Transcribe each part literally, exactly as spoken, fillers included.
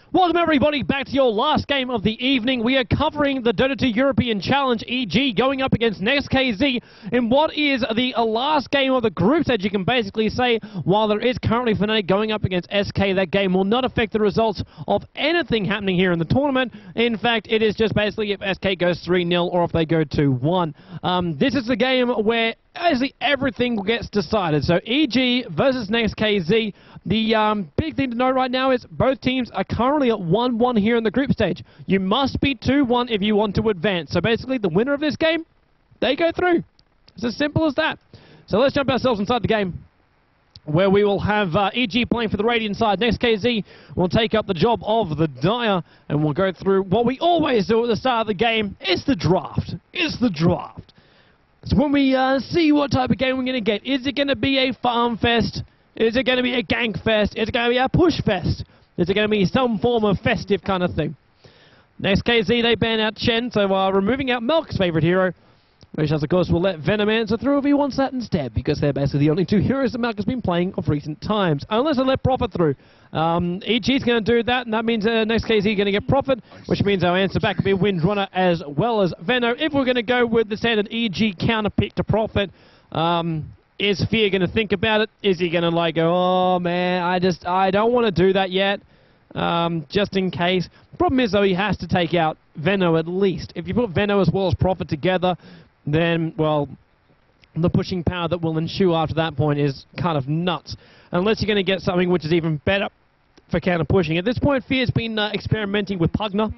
Welcome everybody back to your last game of the evening. We are covering the Dota two European Challenge, E G going up against NextKZ in what is the last game of the group stage, you can basically say. While there is currently Fnatic going up against S K, that game will not affect the results of anything happening here in the tournament. In fact, it is just basically if S K goes three nil or if they go two one. Um, this is the game where basically everything gets decided. So E G versus NextKZ. The um, big thing to know right now is both teams are currently at one one here in the group stage. You must be two one if you want to advance. So basically the winner of this game, they go through. It's as simple as that. So let's jump ourselves inside the game, where we will have uh, E G playing for the Radiant side. NextKZ will take up the job of the Dire, and we'll go through what we always do at the start of the game. It's the draft. It's the draft. So when we uh, see what type of game we're going to get, is it going to be a farm fest? Is it going to be a gank fest? Is it going to be a push fest? Is it going to be some form of festive kind of thing? NextKZ, they ban out Chen, so uh, removing out Melk's favorite hero, which of course will let Venom answer through if he wants that instead, because they're basically the only two heroes that Melk has been playing of recent times, unless they let Prophet through. Um, E G's going to do that, and that means uh, NextKZ going to get Prophet, which means our answer back will be Windrunner as well as Venom. If we're going to go with the standard E G counter pick to Prophet, um, is Fear going to think about it? Is he going to like go, oh man, I just, I don't want to do that yet, um, just in case. Problem is though, he has to take out Veno at least. If you put Veno as well as Prophet together, then, well, the pushing power that will ensue after that point is kind of nuts. Unless you're going to get something which is even better for counter pushing. At this point, Fear's been uh, experimenting with Pugna.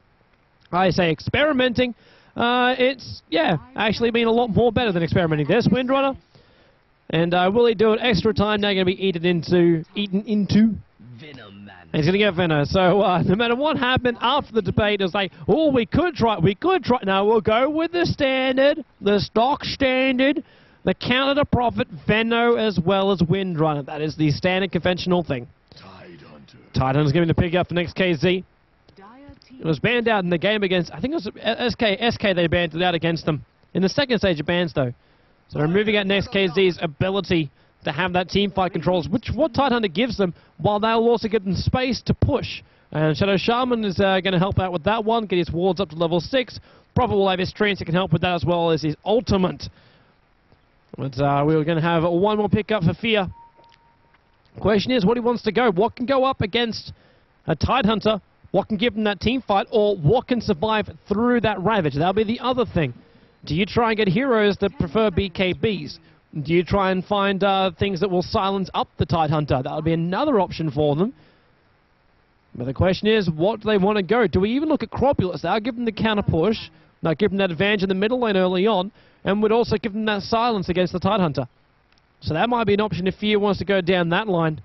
I say experimenting. Uh, it's, yeah, actually been a lot more better than experimenting. There's Windrunner. And uh, will he do it extra time? Now going to be eaten into, eaten into Venom Man. He's going to get Venom. So uh, no matter what happened after the debate, it was like, oh, we could try, we could try. Now we'll go with the standard, the stock standard, the counter to Prophet, Venom as well as Windrunner. That is the standard conventional thing. Tidehunter. Tidehunter's going to pick up for NextKZ. It was banned out in the game against, I think it was S K. S K they banned it out against them. In the second stage of bans though. So removing out NextKZ's ability to have that team fight controls, which what Tidehunter gives them, while they'll also give them space to push. And Shadow Shaman is uh, going to help out with that one, get his wards up to level six. Prophet will have his treants that can help with that as well as his ultimate. But uh, we're going to have one more pickup for Fear. Question is, what he wants to go. What can go up against a Tidehunter? What can give them that team fight? Or what can survive through that Ravage? That'll be the other thing. Do you try and get heroes that prefer B K Bs? Do you try and find uh, things that will silence up the Tidehunter? That would be another option for them. But the question is, what do they want to go? Do we even look at Cropulus? That'll give them the counter push. Now give them that advantage in the middle lane early on, and would also give them that silence against the Tidehunter. So that might be an option if Fear wants to go down that line.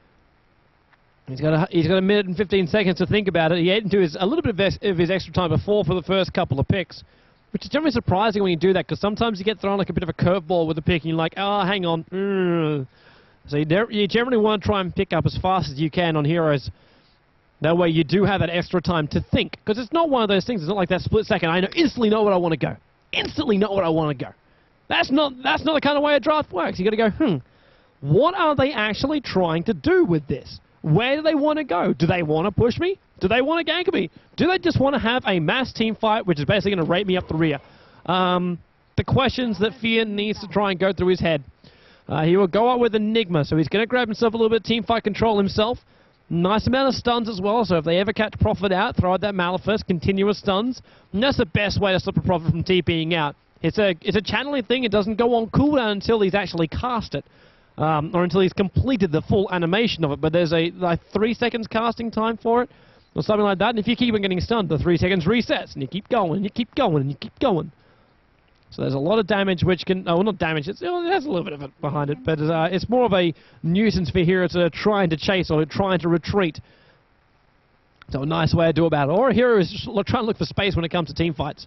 He's got a, he's got a minute and fifteen seconds to think about it. He ate into his, a little bit of his, of his extra time before for the first couple of picks. Which is generally surprising when you do that, because sometimes you get thrown like a bit of a curveball with a pick, and you're like, oh, hang on. Mm. So you, you generally want to try and pick up as fast as you can on heroes. That way you do have that extra time to think. Because it's not one of those things, it's not like that split second, I know, instantly know what I want to go. Instantly know what I want to go. That's not, that's not the kind of way a draft works. You got to go, hmm, what are they actually trying to do with this? Where do they want to go? Do they want to push me? Do they want to gank me? Do they just want to have a mass team fight, which is basically going to rape me up the rear? Um, the questions that Fear needs to try and go through his head. Uh, he will go out with Enigma, so he's going to grab himself a little bit of team fight control himself. Nice amount of stuns as well, so if they ever catch Prophet out, throw out that Malefice, continuous stuns. And that's the best way to stop a Prophet from TPing out. It's a, it's a channeling thing. It doesn't go on cooldown until he's actually cast it. Um, or until he's completed the full animation of it, but there's a like three seconds casting time for it, or something like that, and if you keep on getting stunned, the three seconds resets, and you keep going, and you keep going, and you keep going. So there's a lot of damage which can, oh, not damage, it's, it has a little bit of it behind it, but uh, it's more of a nuisance for heroes that are trying to chase or trying to retreat. So a nice way to do about it. Or a hero is just trying to look for space when it comes to team fights.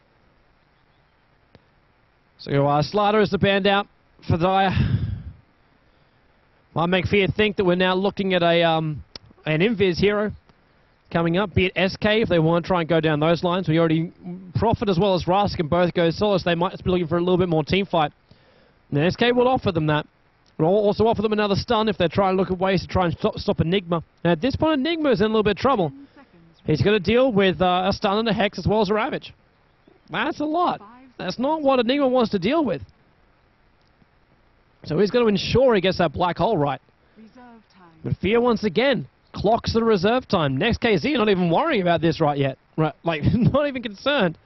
So uh, Slider is the band out for Dire. Might make Fear think that we're now looking at a um, an Invis hero coming up, be it S K if they want to try and go down those lines. We already, Prophet as well as Rask can both go solo, so they might just be looking for a little bit more team fight. And S K will offer them that. We'll also offer them another stun if they're trying to look at ways to try and stop, stop Enigma. And at this point, Enigma is in a little bit of trouble. He's going to deal with uh, a stun and a Hex as well as a Ravage. That's a lot. That's not what Enigma wants to deal with. So he's going to ensure he gets that black hole right. But Fear once again clocks the reserve time. Next K Z not even worrying about this right yet. Right, like, not even concerned.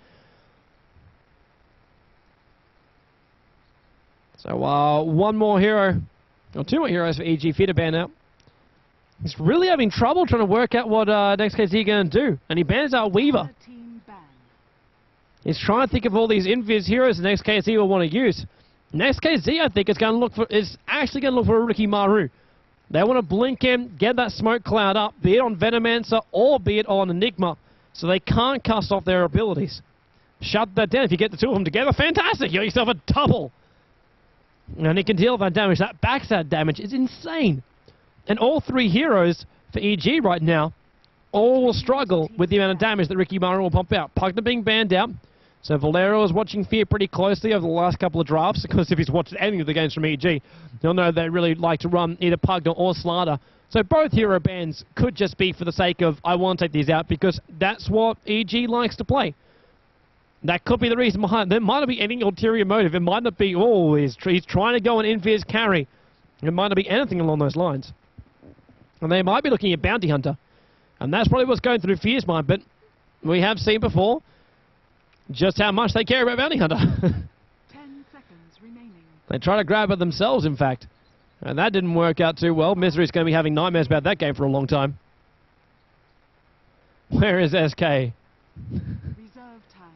So, uh, one more hero, or two more heroes for E G. Fear to ban out. He's really having trouble trying to work out what uh, Next K Z is going to do. And he bans out Weaver. He's trying to think of all these invis heroes the Next K Z will want to use. Next K Z, I think, is going to look for is actually going to look for a Ricky Maru. They want to blink him, get that smoke cloud up, be it on Venomancer or be it on Enigma, so they can't cast off their abilities. Shut that down. If you get the two of them together, fantastic. You got yourself a double. And he can deal with that damage. That backstab damage is insane. And all three heroes for E G right now all will struggle with the amount of damage that Ricky Maru will pump out. Pugna being banned out. So Valero is watching Fear pretty closely over the last couple of drafts, because if he's watched any of the games from E G, he'll know they really like to run either Pugna or Slardar. So both hero bans could just be for the sake of, I want to take these out, because that's what E G likes to play. That could be the reason behind it. There might not be any ulterior motive. It might not be, oh, he's, he's trying to go an invis carry. It might not be anything along those lines. And they might be looking at Bounty Hunter. And that's probably what's going through Fear's mind. But we have seen before just how much they care about Bounty Hunter. Ten seconds remaining. They try to grab it themselves, in fact. And that didn't work out too well. Misery's going to be having nightmares about that game for a long time. Where is S K? Reserve time.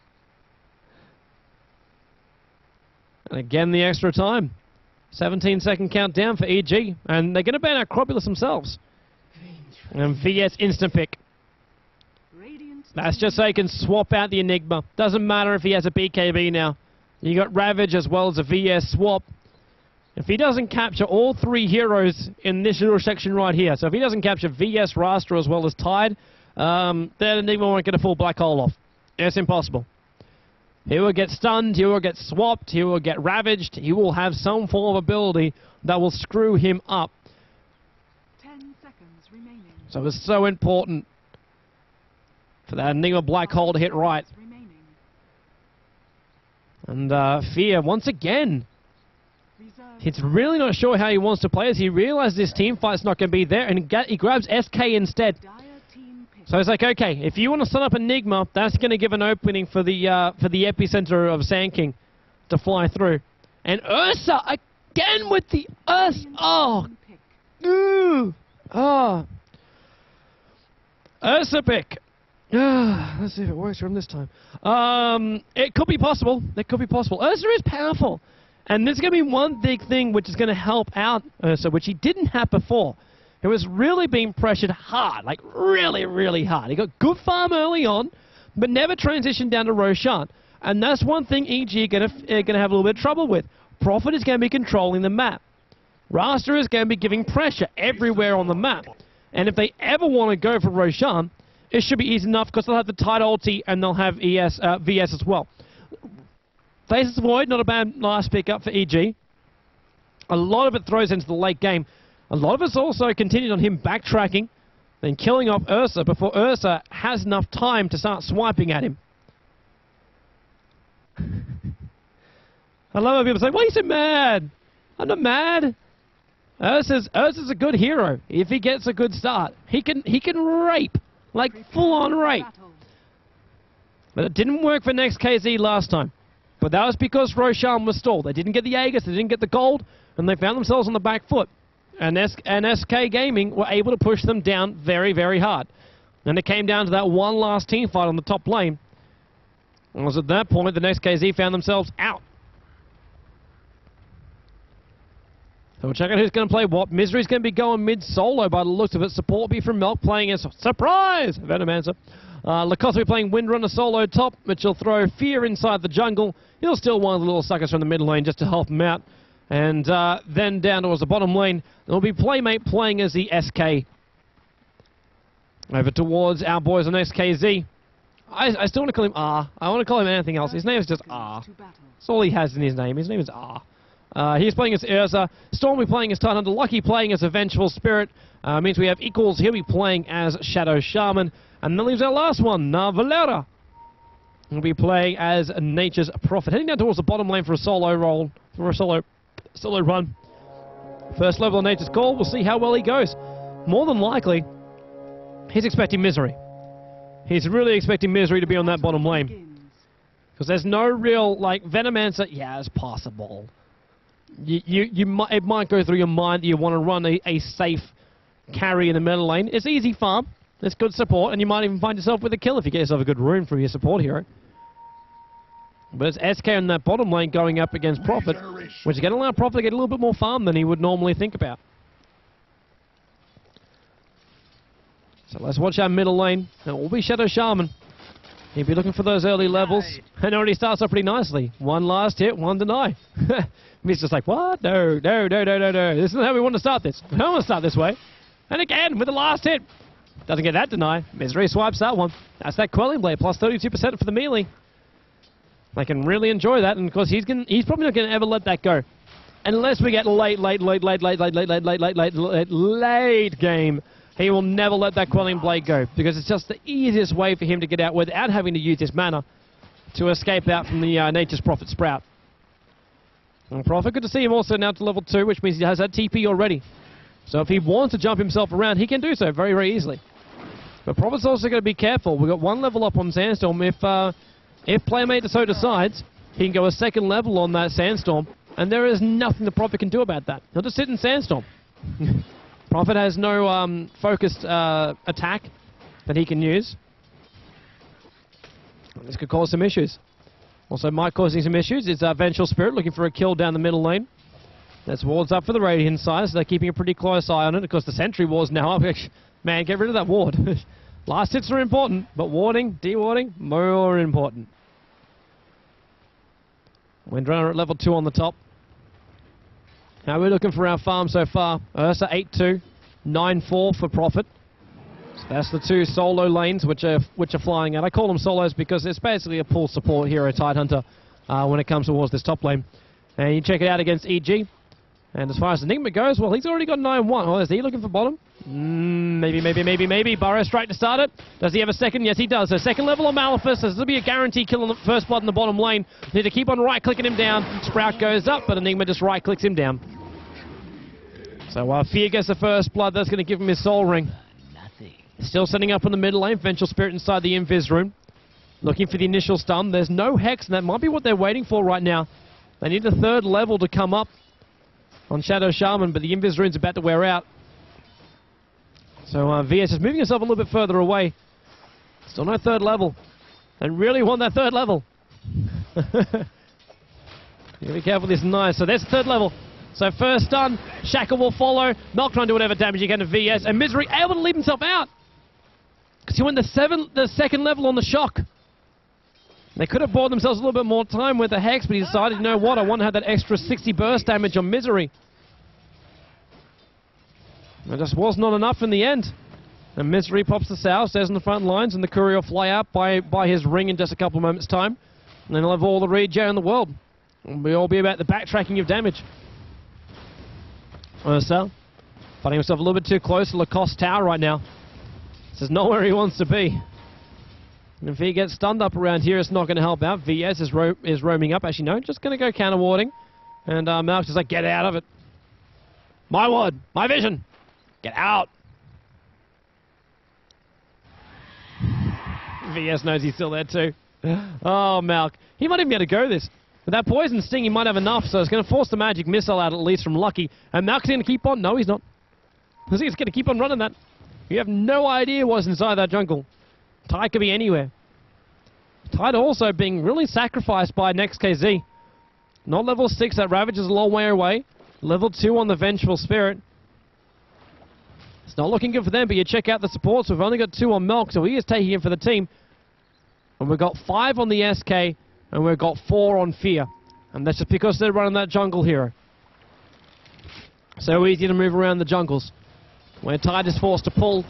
And again, the extra time. seventeen second countdown for E G. And they're going to ban out Cropulus themselves. And V S instant pick. That's just so he can swap out the Enigma. Doesn't matter if he has a B K B now. You got Ravage as well as a V S swap. If he doesn't capture all three heroes in this little section right here, so if he doesn't capture V S, Rastra as well as Tide, um, then Enigma won't get a full black hole off. It's impossible. He will get stunned, he will get swapped, he will get ravaged, he will have some form of ability that will screw him up. Ten seconds remaining. So it's so important for that Enigma black hole to hit right. And uh, Fear, once again, he's really not sure how he wants to play as he realizes this team fight's not going to be there, and he grabs S K instead. So it's like, okay, if you want to set up Enigma, that's going to give an opening for the uh, for the epicenter of Sand King to fly through. And Ursa, again with the Ursa. Oh, ooh, oh. Ursa pick. Let's see if it works for him this time. Um, it could be possible. It could be possible. Ursa is powerful. And there's going to be one big thing which is going to help out Ursa, which he didn't have before. He was really being pressured hard, like really, really hard. He got good farm early on, but never transitioned down to Roshan. And that's one thing E G are going to uh, have a little bit of trouble with. Prophet is going to be controlling the map. Rastra is going to be giving pressure everywhere on the map. And if they ever want to go for Roshan, it should be easy enough because they'll have the Tide ulti and they'll have E S, uh, V S as well. Faceless Void, not a bad last pickup for E G. A lot of it throws into the late game. A lot of it's also continued on him backtracking, then killing off Ursa before Ursa has enough time to start swiping at him. I love when people say, why are you so mad? I'm not mad. Ursa's, Ursa's a good hero. If he gets a good start, he can, he can rape. Like full-on rape. But it didn't work for Next K Z last time. But that was because Roshan was stalled. They didn't get the Aegis, they didn't get the gold, and they found themselves on the back foot. And, S and S K Gaming were able to push them down very, very hard. And it came down to that one last team fight on the top lane. And it was at that point the Next K Z found themselves out. So we'll check out who's going to play what. Misery's going to be going mid-solo by the looks of it. Support will be from Melk playing as surprise! Venomancer. Uh, Lacoste will be playing Windrunner solo top, which will throw Fear inside the jungle. He'll steal one of the little suckers from the mid lane just to help him out. And uh, then down towards the bottom lane, there'll be Playmate playing as the S K. Over towards our boys on S K Z. I, I still want to call him R. I want to call him anything else. His name is just R. That's all he has in his name. His name is R. Uh, he's playing as Urza. Storm will be playing as Tidehunter. Lucky playing as a Vengeful Spirit. Uh, means we have equals. He'll be playing as Shadow Shaman. And that leaves our last one, uh, Valera. He'll be playing as Nature's Prophet. Heading down towards the bottom lane for a solo roll. For a solo, solo run. First level of Nature's Call. We'll see how well he goes. More than likely, he's expecting Misery. He's really expecting Misery to be on that bottom lane. Because there's no real, like, Venomancer, yeah, it's possible. You, you, you might, it might go through your mind that you want to run a, a safe carry in the middle lane. It's easy farm, it's good support, and you might even find yourself with a kill if you get yourself a good rune for your support hero. But it's S K in that bottom lane going up against Prophet, which is going to allow Prophet to get a little bit more farm than he would normally think about. So let's watch our middle lane. It will be Shadow Shaman. He'll be looking for those early levels. And already starts off pretty nicely. One last hit, one deny. He's just like, what? No, no, no, no, no, no. This isn't how we want to start this. We don't want to start this way. And again, with the last hit. Doesn't get that deny. Misery swipes that one. That's that Quelling Blade, plus thirty-two percent for the melee. They can really enjoy that, and of course he's gonna, he's probably not going to ever let that go. Unless we get late, late, late, late, late, late, late, late, late, late, late, late, late game. He will never let that Quelling Blade go, because it's just the easiest way for him to get out without having to use his mana to escape out from the uh, Nature's Prophet Sprout. And Prophet, good to see him also now to level two, which means he has that T P already. So if he wants to jump himself around, he can do so very, very easily. But Prophet's also going to be careful. We've got one level up on Sandstorm. If, uh, if Playmate so decides, he can go a second level on that Sandstorm, and there is nothing the Prophet can do about that. He'll just sit in Sandstorm. Prophet has no um, focused uh, attack that he can use. This could cause some issues. Also might causing some issues is uh, Vengeful Spirit looking for a kill down the middle lane. That's wards up for the Radiant side, so they're keeping a pretty close eye on it. Of course, the Sentry ward's now up. Man, get rid of that ward. Last hits are important, but warding, de-warding, more important. Windrunner at level two on the top. Now we're looking for our farm so far. Ursa eight two, nine four for Prophet. So that's the two solo lanes which are which are flying out. I call them solos because it's basically a pull support hero Tidehunter uh, when it comes towards this top lane. And you check it out against E G. And as far as Enigma goes, well, he's already got nine one. Oh, is he looking for bottom? Mm, maybe, maybe, maybe, maybe. Burrow Strike to start it. Does he have a second? Yes, he does. So second level of Malefice. This will be a guarantee kill on the first blood in the bottom lane. Need to keep on right-clicking him down. Sprout goes up, but Enigma just right-clicks him down. So uh, Fear gets the first blood. That's going to give him his soul ring. Nothing. Still setting up in the middle lane. Vengeful Spirit inside the Invis rune. Looking for the initial stun. There's no Hex, and that might be what they're waiting for right now. They need the third level to come up on Shadow Shaman, but the Invis rune's about to wear out. So uh, V S is moving himself a little bit further away. Still no third level. And really want that third level. You be careful, this is nice. So there's the third level. So first stun, Shackle will follow. Milk trying to do whatever damage he can to V S, and Misery able to leave himself out. Because he went the, seven, the second level on the shock. They could have bought themselves a little bit more time with the Hex, but he decided, you know what, I want to have that extra sixty burst damage on Misery. It just was not enough in the end. And Misery pops the Sow, stays on the front lines, and the Courier will fly out by, by his ring in just a couple of moments' time. And then he'll have all the regen in the world. It'll all be about the backtracking of damage. Ursa, finding himself a little bit too close to Lacoste Tower right now. This is not where he wants to be. And if he gets stunned up around here, it's not going to help out. V S is, ro is roaming up. Actually, no, just going to go counter-warding. And uh, Malk's just like, get out of it. My ward, my vision. Get out. V S knows he's still there too. Oh, Malk. He might even be able to go this. With that Poison Sting, he might have enough, so it's going to force the Magic Missile out at least from Lucky. And Malk's going to keep on. No, he's not. He's going to keep on running that. You have no idea what's inside that jungle. Tide could be anywhere. Tide also being really sacrificed by Next K Z. Not level six, that Ravage is a long way away. Level two on the Vengeful Spirit. It's not looking good for them, but you check out the supports. We've only got two on Milk, so he is taking it for the team. And we've got five on the S K, and we've got four on Fear. And that's just because they're running that jungle hero. So easy to move around the jungles. Where Tide is forced to pull.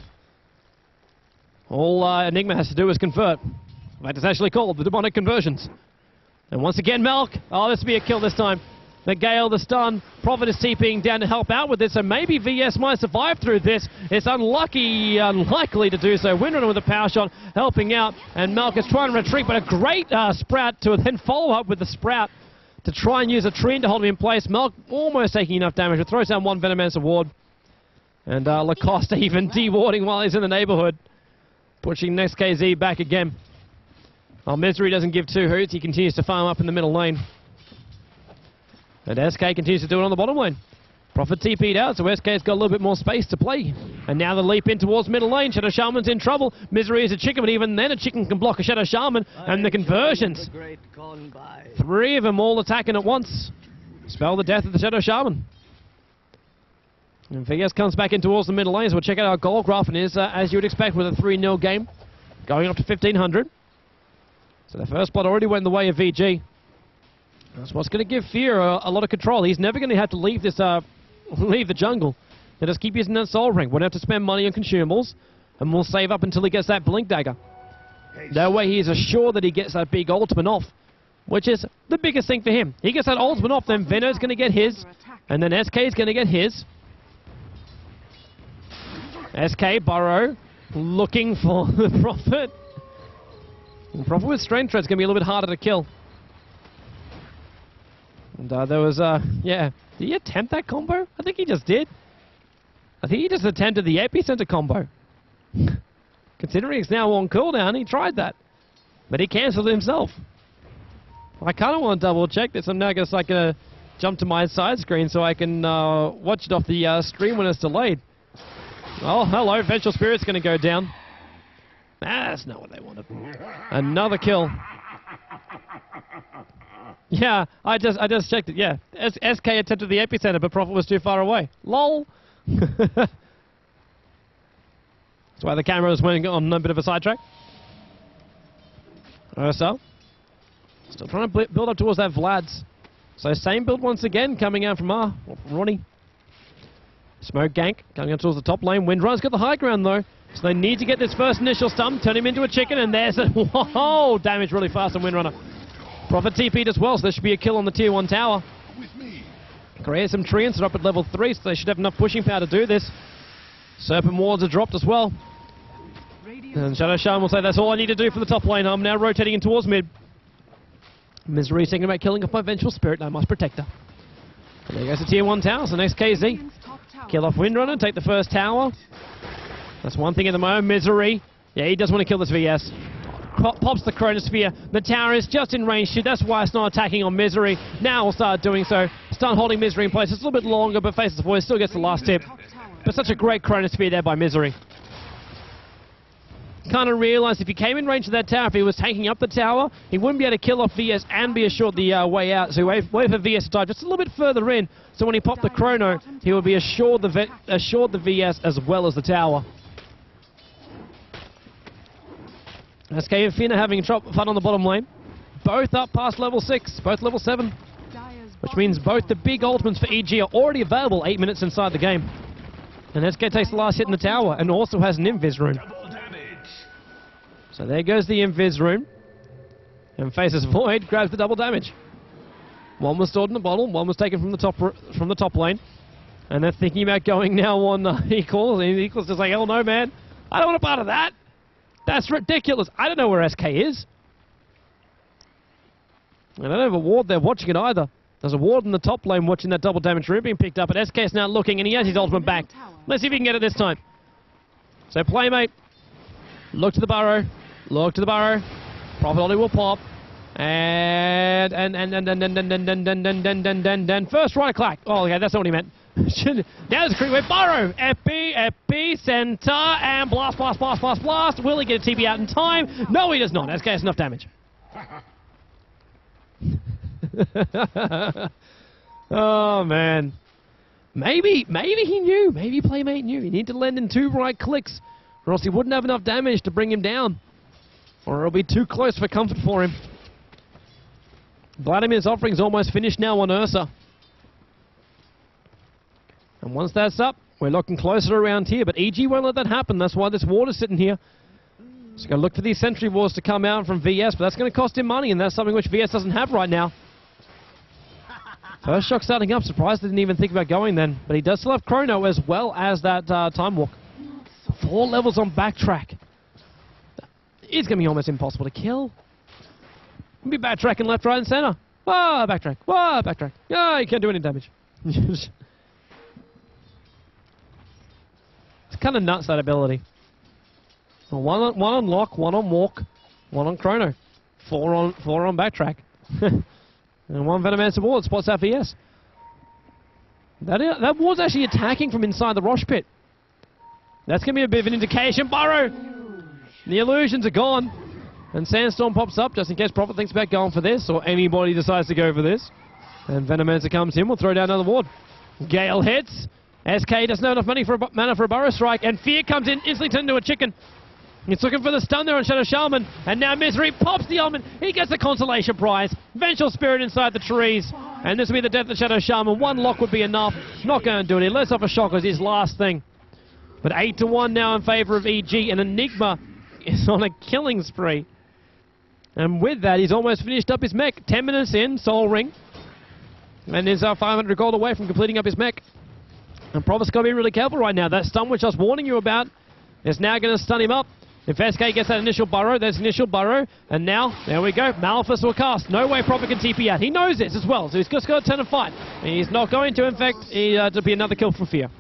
All uh, Enigma has to do is convert. In fact, it's actually called the Demonic Conversions. And once again, Milk. Oh, this will be a kill this time. The Gale, the stun. Prophet is TPing down to help out with this, so maybe V S might survive through this. It's unlucky, unlikely to do so. Windrunner with a power shot helping out, and Malkus trying to retreat, but a great uh, Sprout to then follow up with the Sprout to try and use a Trine to hold him in place. Malk almost taking enough damage. It throws down one Venomancer ward. And uh, Lacoste even dewarding while he's in the neighborhood. Pushing next K Z back again. While Misery doesn't give two hoots, he continues to farm up in the middle lane. And S K continues to do it on the bottom lane. Prophet T P'd out, so S K's got a little bit more space to play. And now the leap in towards middle lane. Shadow Shaman's in trouble. Misery is a chicken, but even then a chicken can block a Shadow Shaman. And the conversions. Three of them all attacking at once. Spell the death of the Shadow Shaman. And V S comes back in towards the middle lane, so we'll check out our goal graph, and is, uh, as you would expect, with a three nil game, going up to fifteen hundred. So the first blood already went the way of V G. That's what's going to give Fear a, a lot of control. He's never going to have to leave this, uh, leave the jungle. He'll just keep using that Soul Ring. Won't have to spend money on consumables, and we'll save up until he gets that Blink Dagger. That way he is assured that he gets that big ultimate off, which is the biggest thing for him. He gets that ultimate off, then Veno's going to get his, and then S K is going to get his. S K, Burrow, looking for the Prophet. And Prophet with Strength Thread's going to be a little bit harder to kill. And uh, there was, uh, yeah, did he attempt that combo? I think he just did. I think he just attempted the Epicenter combo. Considering it's now on cooldown, he tried that. But he cancelled himself. I kind of want to double check this. I'm now just like going to jump to my side screen so I can uh, watch it off the uh, stream when it's delayed. Oh, hello, Vengeful Spirit's going to go down. Ah, that's not what they wanted. Another kill. Yeah, I just I just checked it, yeah. S SK attempted the Epicenter, but Prophet was too far away. LOL! That's why the camera was went on a bit of a sidetrack. Ursa. Still trying to build up towards that Vlad's. So same build once again, coming out from R, or from Ronnie. Smoke gank, coming up towards the top lane. Windrunner's got the high ground though, so they need to get this first initial stun, turn him into a chicken, and there's a whoa, damage really fast on Windrunner. Prophet T P'd as well, so there should be a kill on the tier one tower. Create some treants, are up at level three, so they should have enough pushing power to do this. Serpent wards are dropped as well. And Shadow Shaman will say, that's all I need to do for the top lane. I'm now rotating in towards mid. Misery thinking about killing off my Vengeful Spirit, I must protect her. And there goes the tier one tower, so next K Z. Kill off Windrunner, take the first tower. That's one thing at the moment. Misery. Yeah, he does want to kill this V S. Pop, pops the Chronosphere. The tower is just in range. That's why it's not attacking on Misery. Now we'll start doing so. Start holding Misery in place. It's a little bit longer, but Faceless Void still gets the last tip. But such a great Chronosphere there by Misery. Kind of realised if he came in range of that tower, if he was taking up the tower, he wouldn't be able to kill off V S and be assured the uh, way out. So he waited, waited for V S to dive just a little bit further in. So when he popped the Chrono, he would be assured the, assured the V S as well as the tower. S K and Finn are having fun on the bottom lane. Both up past level six, both level seven. Which means both the big ultimates for E G are already available eight minutes inside the game. And S K takes the last hit in the tower and also has an Invis Rune. So there goes the Invis Rune. And Faceless Void grabs the double damage. One was stored in the bottle, one was taken from the top from the top lane. And they're thinking about going now on uh, Equals. And Equals just like, hell no, man. I don't want a part of that. That's ridiculous. I don't know where S K is. I don't have a ward there watching it either. There's a ward in the top lane watching that double damage rune being picked up, but S K is now looking, and he has his ultimate back. Let's see if he can get it this time. So Playmate, look to the burrow, look to the burrow. Prophet Ollie will pop, and and and and and and and and and and and and and and first right clack. Oh, okay, that's not what he meant. Now there's a creep with Burrow, Epi, Epi, Center, and blast, blast, blast, blast, blast. Will he get a T P out in time? No, he does not. S K has enough damage. Oh, man. Maybe, maybe he knew. Maybe Playmate knew. He needed to land in two right clicks, or else he wouldn't have enough damage to bring him down. Or it'll be too close for comfort for him. Vladimir's offering is almost finished now on Ursa. And once that's up, we're looking closer around here, but E G won't let that happen. That's why this ward is sitting here. So going to look for these sentry wars to come out from V S, but that's going to cost him money, and that's something which V S doesn't have right now. First shock starting up. Surprised they didn't even think about going then. But he does still have Chrono as well as that uh, Time Walk. Four levels on backtrack. It's going to be almost impossible to kill. Be backtracking left, right, and center. Whoa, backtrack. Whoa, backtrack. Yeah, you can't do any damage. It's kind of nuts, that ability. Well, one, on, one on lock, one on walk, one on Chrono. Four on four on backtrack. And one Venomancer ward spots out V S. That, is, that ward's actually attacking from inside the Rosh pit. That's going to be a bit of an indication. Burrow! The illusions are gone. And Sandstorm pops up just in case Prophet thinks about going for this, or anybody decides to go for this. And Venomancer comes in, we'll throw down another ward. Gale hits. S K doesn't have enough money for a, mana for a Burrow Strike, and Fear comes in, instantly turned into a chicken. He's looking for the stun there on Shadow Shaman, and now Misery pops the element. He gets the consolation prize. Vengeful Spirit inside the trees, and this will be the death of Shadow Shaman. One lock would be enough. Not going to do it. He lets off a shock as his last thing. But eight to one now in favor of E G, and Enigma is on a killing spree. And with that, he's almost finished up his mech. Ten minutes in, Soul Ring. And is uh, five hundred gold away from completing up his mech. And Prophet's got to be really careful right now. That stun which I was warning you about is now going to stun him up. If S K gets that initial burrow, there's initial burrow. And now, there we go. Maleficent will cast. No way Prophet can T P out. He knows this as well, so he's just got to turn and fight. And he's not going to, in fact, he, uh, to be another kill for Fear.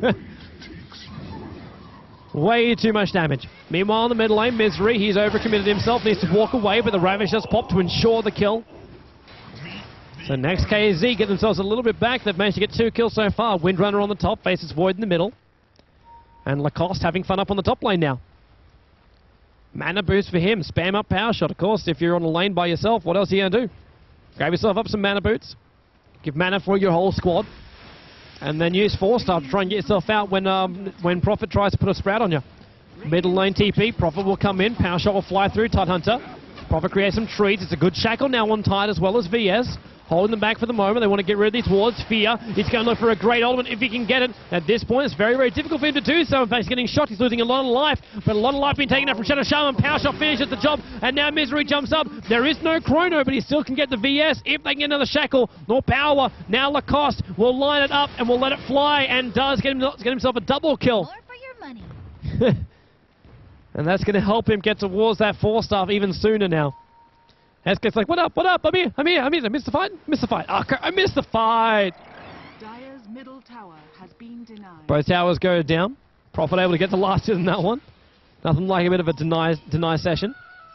Way too much damage. Meanwhile, in the middle lane, Misery, he's overcommitted himself, needs to walk away, but the Ravish does pop to ensure the kill. So next K Z get themselves a little bit back. They've managed to get two kills so far. Windrunner on the top, faces Void in the middle. And Lacoste having fun up on the top lane now. Mana boost for him. Spam up Power Shot, of course. If you're on a lane by yourself, what else are you going to do? Grab yourself up some mana boots. Give mana for your whole squad. And then use Force Star to try and get yourself out when um, when Prophet tries to put a sprout on you. Middle lane T P, Prophet will come in, Power Shot will fly through, Tidehunter. Prophet creates some trees, it's a good shackle now on Tide as well as V S. Holding them back for the moment, they want to get rid of these wards. Fear, he's going to look for a great ultimate if he can get it. At this point, it's very, very difficult for him to do so. In fact, he's getting shot, he's losing a lot of life. But a lot of life being taken out from Shadow Shaman. Power Shot finishes the job, and now Misery jumps up. There is no Chrono, but he still can get the V S if they can get another shackle. No power. Now Lacoste will line it up and will let it fly, and does get, him, get himself a double kill. More for your money. And that's going to help him get towards that four staff even sooner now. S K's like, what up, what up, I'm here, I'm here, I'm here, I missed the fight, missed the fight, oh, I missed the fight. Dire's middle tower has been denied. Both towers go down. Prophet able to get the last hit in that one. Nothing like a bit of a deny, deny session.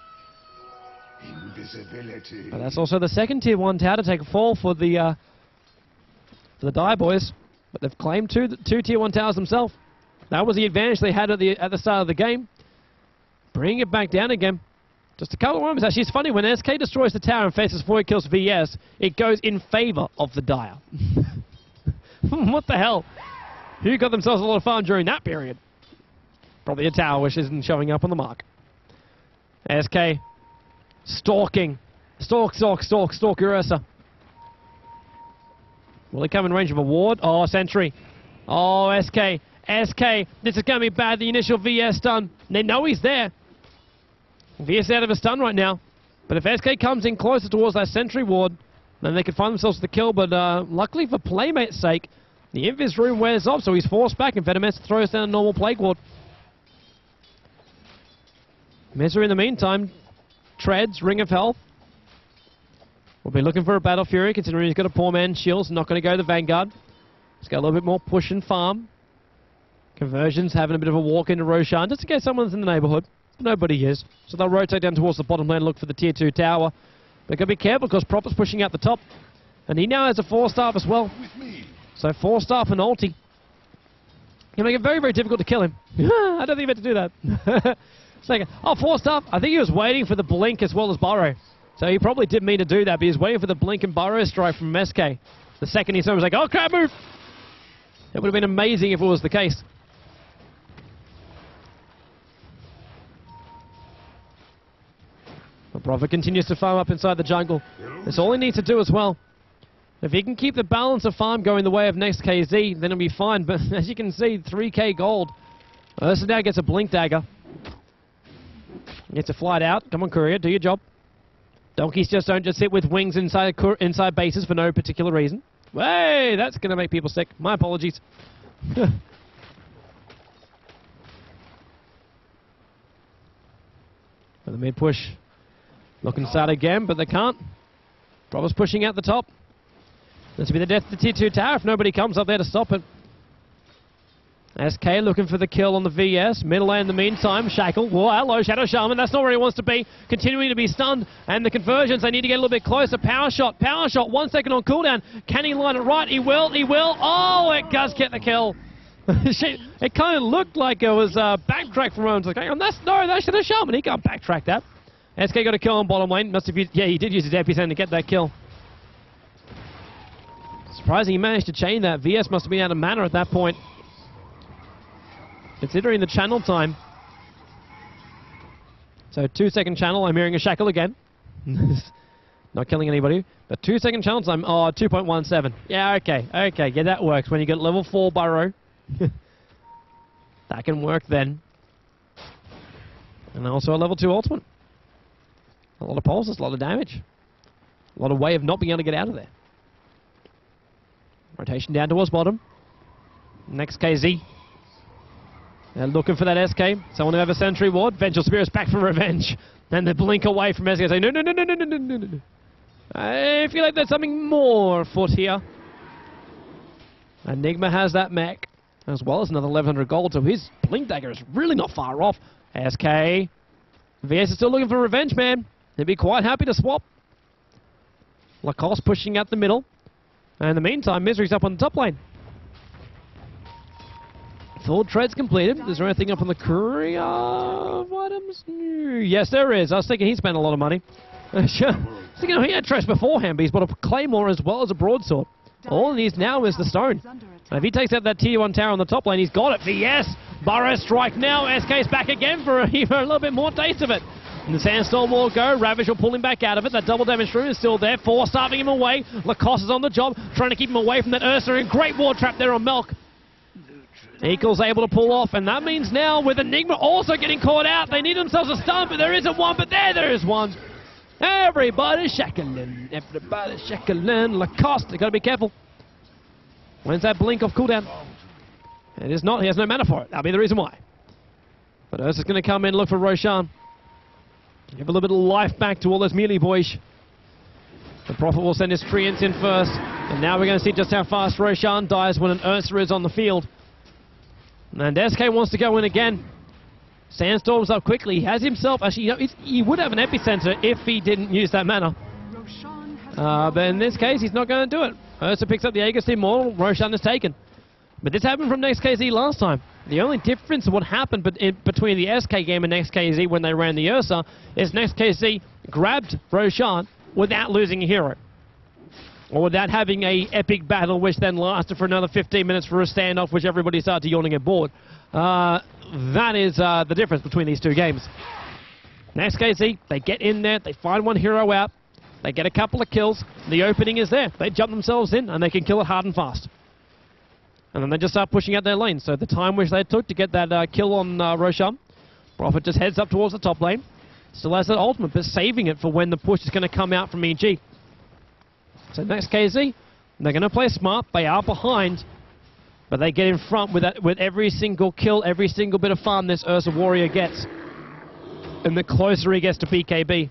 Invisibility. But that's also the second tier one tower to take a fall for the uh, for the Dire Boys. But they've claimed two, two tier one towers themselves. That was the advantage they had at the at the start of the game. Bring it back down again. Just a couple of moments. Actually, it's funny, when S K destroys the tower and faces Void kills V S, it goes in favor of the Dire. What the hell? Who got themselves a lot of fun during that period? Probably a tower which isn't showing up on the mark. S K stalking. Stalk, stalk, stalk, stalk Ursa. Will he come in range of a ward? Oh, Sentry. Oh, S K. S K. This is going to be bad. The initial V S stun. They know he's there. V S out of a stun right now. But if S K comes in closer towards that Sentry ward, then they could find themselves the kill. But uh, luckily for Playmate's sake, the Invis room wears off, so he's forced back, and Venomancer throws down a normal Plague Ward. Misery in the meantime treads Ring of Health. We'll be looking for a Battle Fury, considering he's got a poor man's shields. Not going to go to the Vanguard. He's got a little bit more push and farm. Conversions having a bit of a walk into Roshan, just in case someone's in the neighborhood. Nobody is. So they'll rotate down towards the bottom lane and look for the tier two tower. They've got to be careful because Prophet's pushing out the top. And he now has a four staff as well. So four staff and ulti. Can make it very, very difficult to kill him. I don't think he meant to do that. Second. Oh, four staff. I think he was waiting for the blink as well as burrow. So he probably did mean to do that, but he was waiting for the blink and burrow strike from S K. The second he saw him, was like, oh crap, move! It would have been amazing if it was the case. But Prophet continues to farm up inside the jungle. That's all he needs to do as well. If he can keep the balance of farm going the way of next K Z, then he'll be fine. But as you can see, three K gold. Ursa now gets a Blink Dagger. Gets a flight out. Come on, Courier, do your job. Donkeys just don't just sit with wings inside inside bases for no particular reason. Hey, that's going to make people sick. My apologies. For the mid push. Looking sad again, but they can't. Bravo's pushing out the top. This will be the death of the tier two tower if nobody comes up there to stop it. S K looking for the kill on the V S. Middle lane in the meantime. Shackle. Whoa, hello, Shadow Shaman. That's not where he wants to be. Continuing to be stunned. And the conversions, they need to get a little bit closer. Power shot. Power shot. One second on cooldown. Can he line it right? He will. He will. Oh, it does get the kill. It kind of looked like it was uh, backtrack from Rowan's. Like, oh, that's, no, that's Shadow Shaman. He can't backtrack that. S K got a kill on bottom lane. Must have used, yeah, he did use his epicenter to get that kill. Surprising he managed to chain that. V S must have been out of mana at that point. Considering the channel time. So two second channel, I'm hearing a shackle again. Not killing anybody. But two second channel time, oh, two point one seven. Yeah, okay, okay, yeah, that works. When you get level four Burrow. That can work then. And also a level two ultimate. A lot of pulses, a lot of damage. A lot of way of not being able to get out of there. Rotation down towards bottom. Next K Z. They're looking for that S K. Someone who have a Sentry Ward. Vengeful Spirit's back for revenge. And they blink away from S K. Say, no, no, no, no, no, no, no, no, no. I feel like there's something more afoot here. Enigma has that mech, as well as another eleven hundred gold, so his Blink Dagger is really not far off. S K. V S is still looking for revenge, man. They'd be quite happy to swap. Lacoste pushing out the middle. And in the meantime, Misery's up on the top lane. Full trade's completed. Is there anything up on the courier of items? Yes, there is. I was thinking he spent a lot of money. Sure. I was thinking he had trash beforehand, but he's bought a Claymore as well as a broadsword. All he needs now is the stone. And if he takes out that tier one tower on the top lane, he's got it. V S. Burrow strike now. S K's back again for a, for a little bit more taste of it. And the Sandstorm will go. Ravage will pull him back out of it. That double damage room is still there. Four starving him away. Lacoste is on the job, trying to keep him away from that Ursa. And great ward trap there on Melk. Eagle's able to pull off, and that means now with Enigma also getting caught out, they need themselves a stun, but there isn't one, but there, there is one. Everybody's shackling. Everybody's shackling. Lacoste, they got to be careful. When's that blink off cooldown? It is not. He has no mana for it. That'll be the reason why. But Ursa's going to come in and look for Roshan. Give a little bit of life back to all those melee boys. The Prophet will send his treants in first. And now we're going to see just how fast Roshan dies when an Ursa is on the field. And S K wants to go in again. Sandstorm's up quickly. He has himself... Actually, you know, he would have an epicenter if he didn't use that mana. Uh, but in this case, he's not going to do it. Ursa picks up the Aegis Immortal. Roshan is taken. But this happened from Next K Z last time. The only difference of what happened but in between the S K game and Next K Z when they ran the Ursa is Next K Z grabbed Roshan without losing a hero. Or without having a epic battle which then lasted for another fifteen minutes for a standoff which everybody started yawning at board. Uh, that is uh, the difference between these two games. Next K Z, they get in there, they find one hero out, they get a couple of kills, the opening is there. They jump themselves in and they can kill it hard and fast. And then they just start pushing out their lane. So the time which they took to get that uh, kill on uh, Roshan, Prophet just heads up towards the top lane. Still has that ultimate, but saving it for when the push is going to come out from E G. So next K Z, they're going to play smart. They are behind, but they get in front with that, with every single kill, every single bit of farm this Ursa Warrior gets. And the closer he gets to P K B.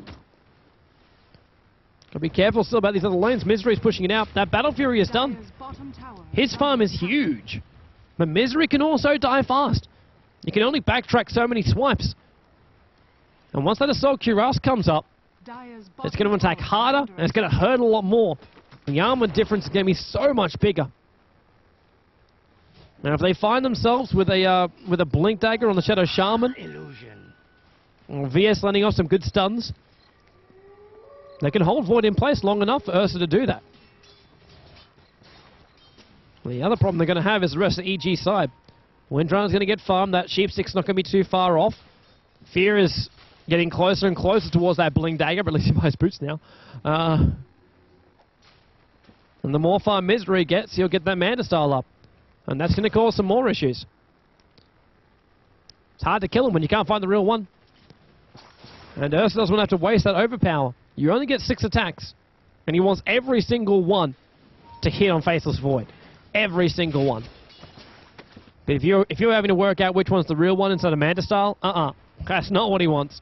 Gotta be careful still about these other lanes. Misery's pushing it out. That Battle Fury is done. His farm is huge. But Misery can also die fast. You can only backtrack so many swipes. And once that Assault Cuirass comes up, it's going to attack harder, and it's going to hurt a lot more. The armor difference is going to be so much bigger. Now, if they find themselves with a uh, with a Blink Dagger on the Shadow Shaman, illusion, or V S landing off some good stuns, they can hold Void in place long enough for Ursa to do that. The other problem they're going to have is the rest of the E G side. Windrunner's going to get farmed. That Sheepstick's not going to be too far off. Fear is getting closer and closer towards that Blink Dagger, but at least he buys boots now. Uh, and the more farm Misery gets, he'll get that Manta style up. And that's going to cause some more issues. It's hard to kill him when you can't find the real one. And Ursa doesn't want to have to waste that overpower. You only get six attacks, and he wants every single one. to hit on Faceless Void. Every single one. But if you're, if you're having to work out which one's the real one instead of Manta style, uh-uh. That's not what he wants.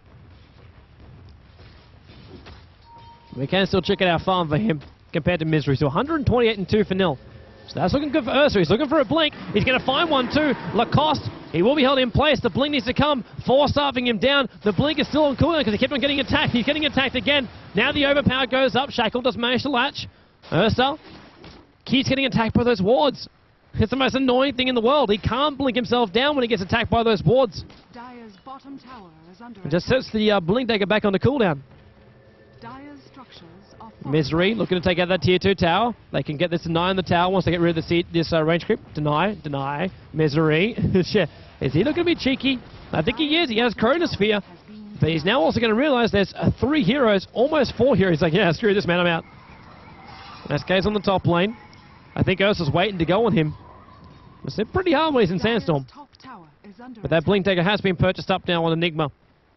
We can still check out our farm for him compared to Misery. So one twenty-eight and two for nil. So that's looking good for Ursa. He's looking for a blink. He's going to find one too. Lacoste, he will be held in place. The blink needs to come. Four starving him down. The blink is still on cooldown because he kept on getting attacked. He's getting attacked again. Now the overpower goes up. Shackle does manage to latch. Ursa keeps getting attacked by those wards. It's the most annoying thing in the world. He can't blink himself down when he gets attacked by those wards. Dire's bottom tower is under And just sets the uh, blink dagger back on the cooldown. Dire's structures are Misery looking to take out that tier two tower. They can get this deny on the tower once they get rid of the seat, this uh, range creep. Deny, deny, Misery. Is he looking to be cheeky? I think he is. He has Chronosphere. But he's now also going to realize there's uh, three heroes, almost four heroes. He's like, yeah, screw this man, I'm out. S K's on the top lane. I think Ursa's waiting to go on him. It's pretty hard when he's in Sandstorm. top tower is under But that blink dagger has been purchased up now on Enigma.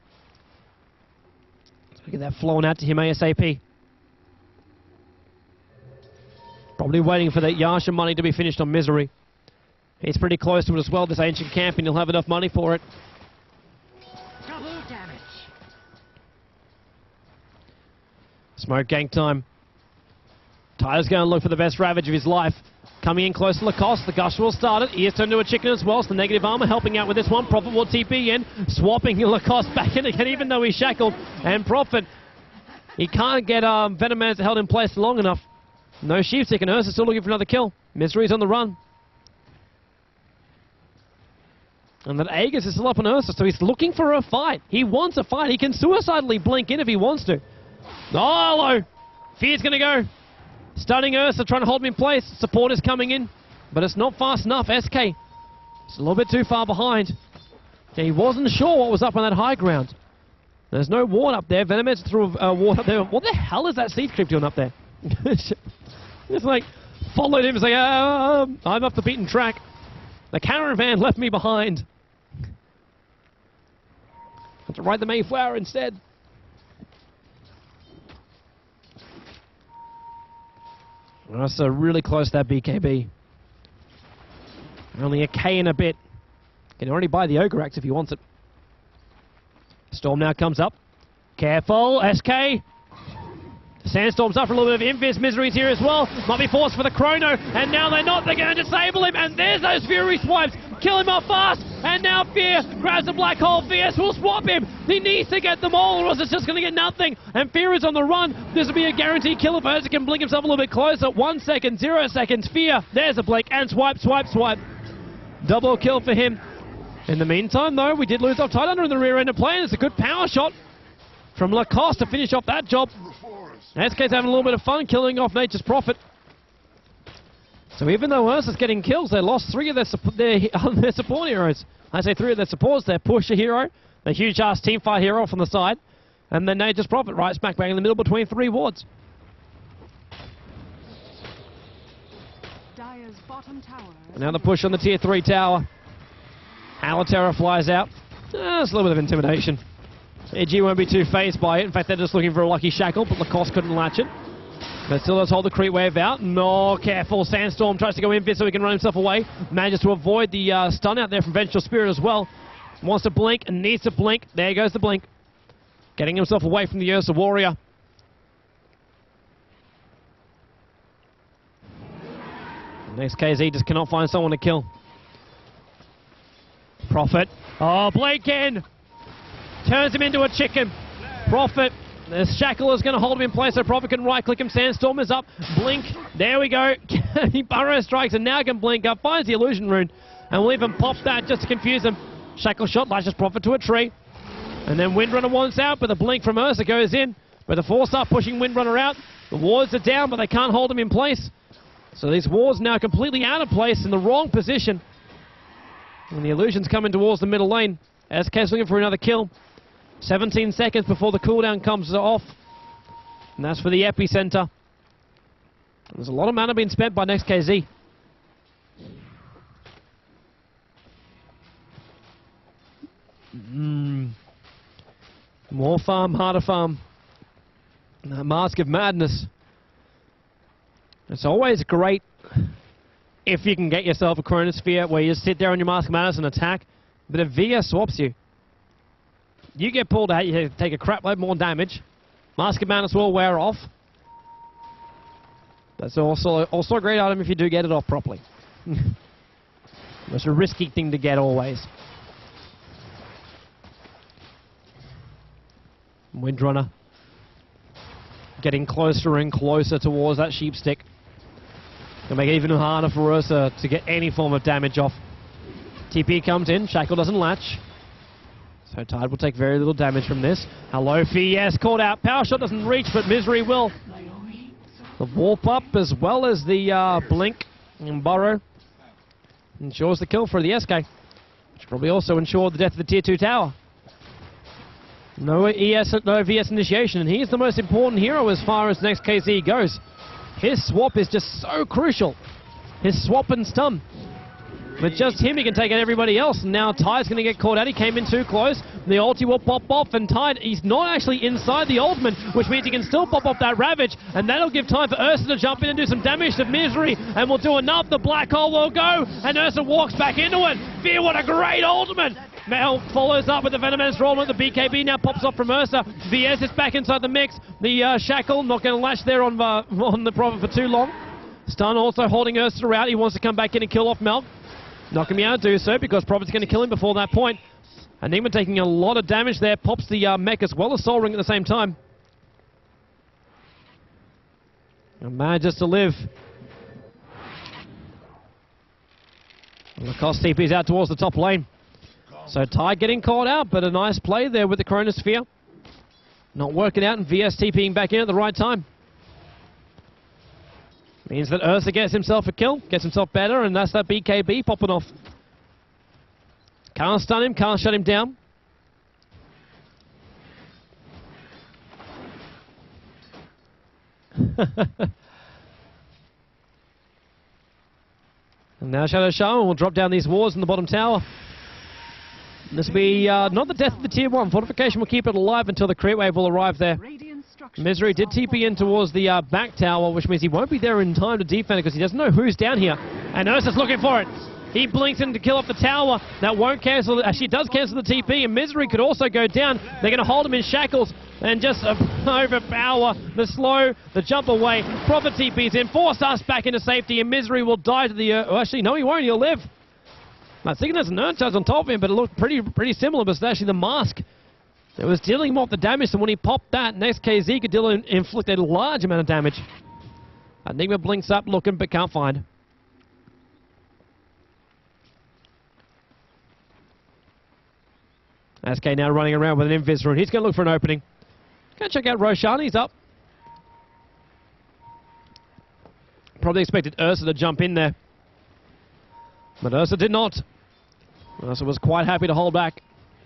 So get that flowing out to him ASAP. Probably waiting for that Yasha money to be finished on Misery. He's pretty close to it as well, this Ancient Camp, and he'll have enough money for it. Double damage. Smoke gank time. Tyler's going to look for the best Ravage of his life. Coming in close to Lacoste, the Gush will start it. He has turned to a chicken as well, so the negative armor helping out with this one. Prophet will T P in, swapping Lacoste back in again, even though he's shackled. And Prophet, he can't get um, Venomance held in place long enough. No Sheepstick, and Ursa's still looking for another kill. Misery's on the run. And that Aegis is still up on Ursa, so he's looking for a fight. He wants a fight. He can suicidally blink in if he wants to. Oh, hello. Fear's going to go. Stunning Ursa, trying to hold him in place. Support is coming in, but it's not fast enough. S K is a little bit too far behind. Yeah, he wasn't sure what was up on that high ground. There's no ward up there. Venomance threw a uh, ward up there. What the hell is that Siege Creep doing up there? It's like, followed him and say, uh, I'm off the beaten track. The caravan left me behind. Have to ride the Mayflower instead. Ursa really close to that B K B. Only a K and a bit. Can already buy the Ogre Axe if he wants it. Storm now comes up. Careful, S K. Sandstorm's up for a little bit of invis. Misery's here as well. Might be forced for the Chrono. And now they're not. They're going to disable him. And there's those Fury swipes. Kill him off fast. And now Fear grabs a black hole. Fierce will swap him. He needs to get them all, or else it's just going to get nothing. And Fear is on the run. This will be a guaranteed kill if Ursa can blink himself a little bit closer. One second, zero seconds. Fear. There's a blink. And swipe, swipe, swipe. Double kill for him. In the meantime, though, we did lose off Tidelander in the rear end of play. And it's a good power shot from Lacoste to finish off that job. S K's having a little bit of fun killing off Nature's Prophet. So even though Ursa's getting kills, they lost three of their, their, their support heroes. I say three of their supports, their pusher hero, the huge-ass teamfight hero from the side, and then Nature's Prophet right smack bang in the middle between three wards. Dire's bottom tower is And now the push on the tier three tower. Alaterra flies out. Ah, it's a little bit of intimidation. E G won't be too phased by it. In fact, they're just looking for a lucky shackle, but Lacoste couldn't latch it. But still does hold the creep wave out. No, careful. Sandstorm tries to go in so he can run himself away. Manages to avoid the uh, stun out there from Vengeful Spirit as well. Wants to blink and needs to blink. There goes the blink. Getting himself away from the Ursa Warrior. Next K Z just cannot find someone to kill. Prophet. Oh, blink in. Turns him into a chicken. Prophet. The shackle is going to hold him in place so Prophet can right-click him. Sandstorm is up. Blink. There we go. He burrow strikes and now can blink up. Finds the illusion rune. And will even pop that just to confuse him. Shackle shot lashes Prophet to a tree. And then Windrunner wants out, but the blink from Ursa goes in. But the four start pushing Windrunner out. The wards are down, but they can't hold him in place. So these wards now completely out of place in the wrong position. And the illusion's coming towards the middle lane. S K's looking for another kill. seventeen seconds before the cooldown comes off. And that's for the epicenter. There's a lot of mana being spent by Next K Z. Mm. More farm, harder farm. The Mask of Madness. It's always great if you can get yourself a Chronosphere where you just sit there on your Mask of Madness and attack, but if V S swaps you, you get pulled out, you take a crap load more damage. Mask of Madness will wear off. That's also, also a great item if you do get it off properly. It's a risky thing to get always. Windrunner getting closer and closer towards that sheep stick. Gonna make it even harder for Ursa to get any form of damage off. T P comes in, Shackle doesn't latch. So Tide will take very little damage from this. Hello, Fee, yes, caught out. Power Shot doesn't reach, but Misery will. The Warp Up as well as the uh, Blink and Burrow ensures the kill for the S K, which probably also ensured the death of the tier two tower. No E S, no V S initiation, and he's the most important hero as far as next K Z goes. His swap is just so crucial. His swap and stun. With just him, he can take out everybody else. And now Tide's going to get caught out. He came in too close. The ulti will pop off, and Tide, he's not actually inside the ultimate, which means he can still pop off that Ravage, and that'll give time for Ursa to jump in and do some damage to Misery, and will do enough. The Black Hole will go, and Ursa walks back into it. Fear, what a great ultimate! Mel follows up with the Venomous Roll, the B K B now pops off from Ursa. V S is back inside the mix. The uh, Shackle, not going to latch there on, uh, on the Prophet for too long. Stun also holding Ursa out. He wants to come back in and kill off Mel. Not going to be able to do so because Prophet's going to kill him before that point. Enigma taking a lot of damage there. Pops the uh, mech as well as Soul Ring at the same time. And manages to live. And Lacoste T P's out towards the top lane. So Tide getting caught out, but a nice play there with the Chronosphere. Not working out, and V S TPing back in at the right time. Means that Ursa gets himself a kill, gets himself better, and that's that B K B popping off. Can't stun him, can't shut him down. And now Shadow Shaman will drop down these wards in the bottom tower. This will be uh, not the death of the tier one. Fortification will keep it alive until the creep wave will arrive there. Misery did T P in towards the uh, back tower, which means he won't be there in time to defend it because he doesn't know who's down here. And Ursa's looking for it. He blinks in to kill off the tower. That won't cancel. Actually, it does cancel the T P, and Misery could also go down. They're going to hold him in shackles and just uh, overpower the slow, the jump away. Prophet T P's in, force us back into safety, and Misery will die to the... Uh, oh, actually, no, he won't. He'll live. I think there's an Urn Charge on top of him, but it looked pretty pretty similar, but it's actually the mask that was dealing more of the damage, and when he popped that, next K Z could deal in, inflict a large amount of damage. Enigma blinks up, looking, but can't find. S K now running around with an Invis rune. He's going to look for an opening. Go check out Roshan, he's up. Probably expected Ursa to jump in there. But Ursa did not. Ursa was quite happy to hold back.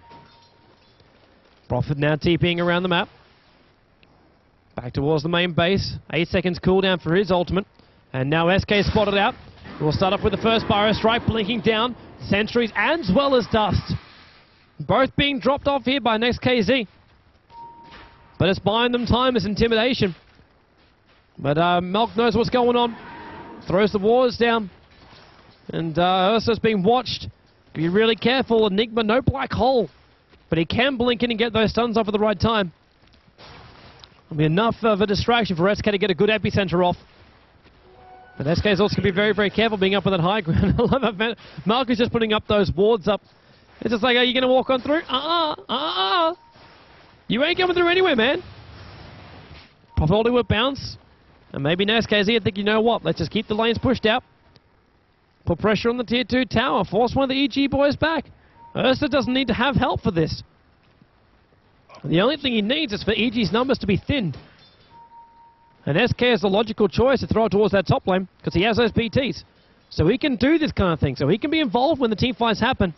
Prophet now TPing around the map. Back towards the main base. Eight seconds cooldown for his ultimate. And now S K spotted out. We'll start off with the first Pyro Strike, blinking down. Sentries as well as Dust. Both being dropped off here by next K Z. But it's buying them time as intimidation. But uh, Melk knows what's going on. Throws the wars down. And uh, Ursa's being watched. Be really careful. Enigma, no black hole. But he can blink in and get those stuns off at the right time. It'll be enough of a distraction for S K to get a good epicenter off. But S K's also going to be very, very careful being up on that high ground. I love it. Mark is just putting up those wards up. It's just like, are you going to walk on through? Uh-uh, uh-uh. You ain't coming through anywhere, man. Prophet Hollywood bounce. And maybe next K Z, I think, you know what? Let's just keep the lanes pushed out. Put pressure on the tier two tower. Force one of the E G boys back. Ursa doesn't need to have help for this. The only thing he needs is for E G's numbers to be thinned. And S K is the logical choice to throw it towards that top lane because he has those B Ts. So he can do this kind of thing. So he can be involved when the team fights happen.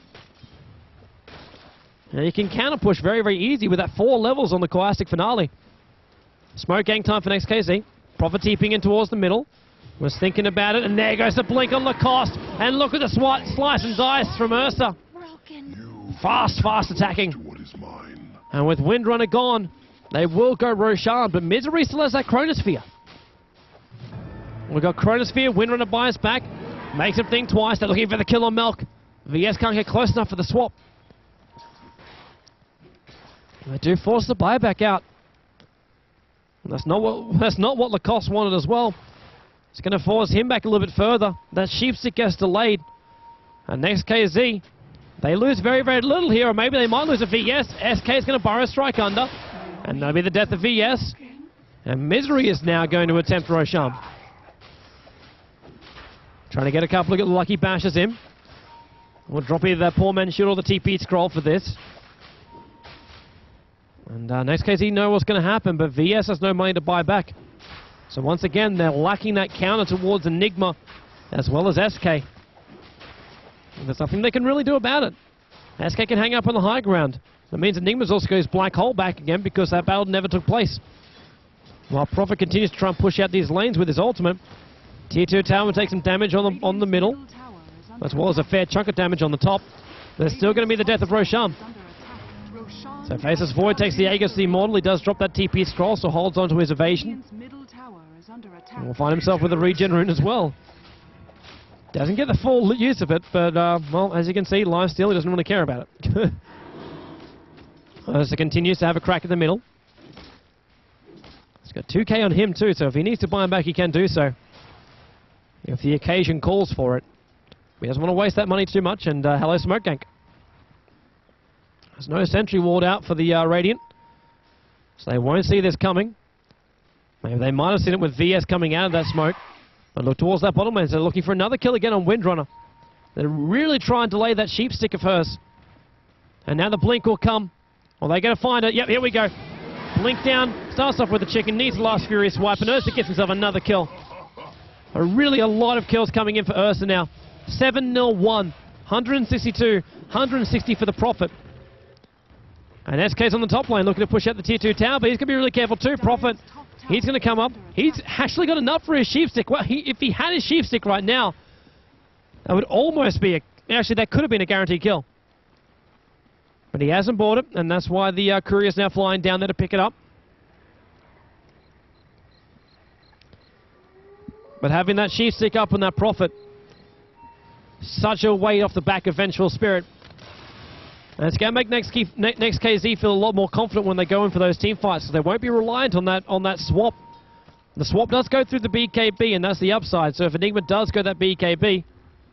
And he can counter push very, very easy with that four levels on the Choastic Finale. Smoke gang time for next K Z. Prophet TPing in towards the middle. Was thinking about it, and there goes the blink on Lacoste. And look at the swat, slice and dice from Ursa. Fast, fast attacking. And with Windrunner gone, they will go Roshan, but Misery still has that Chronosphere. We've got Chronosphere, Windrunner buys back, makes him think twice. They're looking for the kill on Melk. V S can't get close enough for the swap. They do force the buyback out. That's not what that's not what Lacoste wanted as well. It's going to force him back a little bit further. That Sheepstick gets delayed. And next K Z, they lose very, very little here, or maybe they might lose a V S. S K is going to burrow strike under, and that'll be the death of V S. And Misery is now going to attempt Roshan. Trying to get a couple of lucky bashes in. We'll drop either that poor man shield or the T P scroll for this. And uh, next K Z know what's going to happen, but V S has no money to buy back. So once again, they're lacking that counter towards Enigma, as well as S K. And there's nothing they can really do about it. S K can hang up on the high ground. That means Enigma's also goes black hole back again because that battle never took place. While Prophet continues to try and push out these lanes with his ultimate, Tier two Tower takes some damage on the, on the middle, as well as a fair chunk of damage on the top. There's still going to be the death of Roshan. So Faceless Void takes the Aegis, the Immortal. He does drop that T P scroll, so holds on to his evasion. And will find himself with a regen rune as well. Doesn't get the full use of it, but, uh, well, as you can see, lifesteal, he doesn't really care about it. Ursa continues to have a crack in the middle. He's got two K on him too, so if he needs to buy him back, he can do so. If the occasion calls for it. He doesn't want to waste that money too much, and uh, hello, Smoke Gank. There's no sentry ward out for the uh, Radiant, so they won't see this coming. Maybe they might have seen it with V S coming out of that smoke, but look towards that bottom lane. So they're looking for another kill again on Windrunner. They're really trying to delay that Sheepstick of hers. And now the blink will come. Well, they're going to find it. Yep, here we go. Blink down, starts off with the chicken, needs the last Furious Swipe, and Ursa gets himself another kill. A really a lot of kills coming in for Ursa now. seven nil one, one sixty-two, one sixty for the Prophet. And S K's on the top lane looking to push out the tier two tower, but he's going to be really careful too. Prophet, he's going to come up. He's actually got enough for his Sheepstick. Well, he, if he had his Sheepstick right now, that would almost be a... Actually, that could have been a guaranteed kill. But he hasn't bought it, and that's why the uh, courier's now flying down there to pick it up. But having that Sheepstick up on that Prophet, such a weight off the back of Vengeful Spirit. And it's going to make next, K next K Z feel a lot more confident when they go in for those team fights, so they won't be reliant on that on that swap. The swap does go through the B K B, and that's the upside. So if Enigma does go that B K B,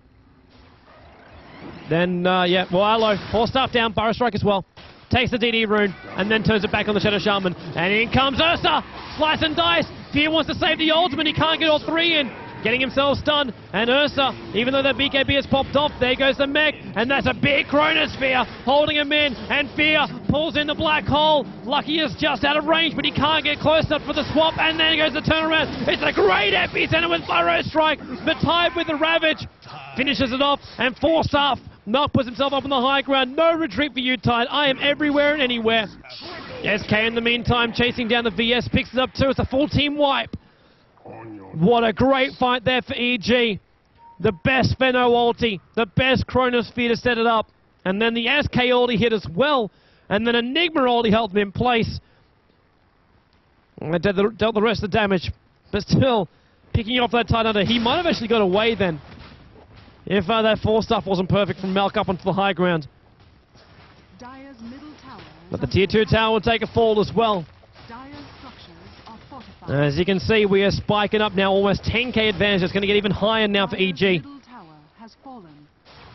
then, uh, yeah, well, hello. Four staff down, Burrow Strike as well. Takes the D D rune, and then turns it back on the Shadow Shaman. And in comes Ursa! Slice and dice! Fear wants to save the ultimate, he can't get all three in. Getting himself stunned, and Ursa, even though that B K B has popped off, there goes the mech, and that's a big Chronosphere holding him in, and Fear pulls in the black hole. Lucky is just out of range, but he can't get close enough for the swap, and then goes the turnaround. It's a great epicenter with Burrow Strike, but tied with the Ravage, finishes it off, and four staff. Melk puts himself up on the high ground. No retreat for you, Tide. I am everywhere and anywhere. S K in the meantime chasing down the V S, picks it up too. It's a full team wipe. What a great fight there for E G. The best Veno ulti, the best Chronosphere to set it up. And then the S K ulti hit as well. And then Enigma ulti held him in place. And they dealt the, dealt the rest of the damage. But still, picking off that Tide under. He might have actually got away then. If uh, that four stuff wasn't perfect from Melk up onto the high ground. Dire's middle tower But the tier two tower will take a fall as well. Dire's structures are fortified. As you can see, we are spiking up now, almost ten K advantage. It's going to get even higher now for E G. Dire's middle tower has fallen.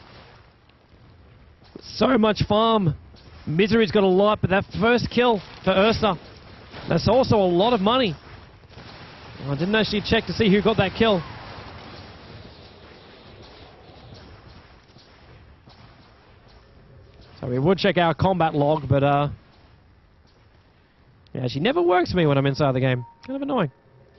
So much farm. Misery's got a lot, but that first kill for Ursa, that's also a lot of money. I didn't actually check to see who got that kill. So we would check our combat log, but uh, yeah, she never works for me when I'm inside the game. Kind of annoying.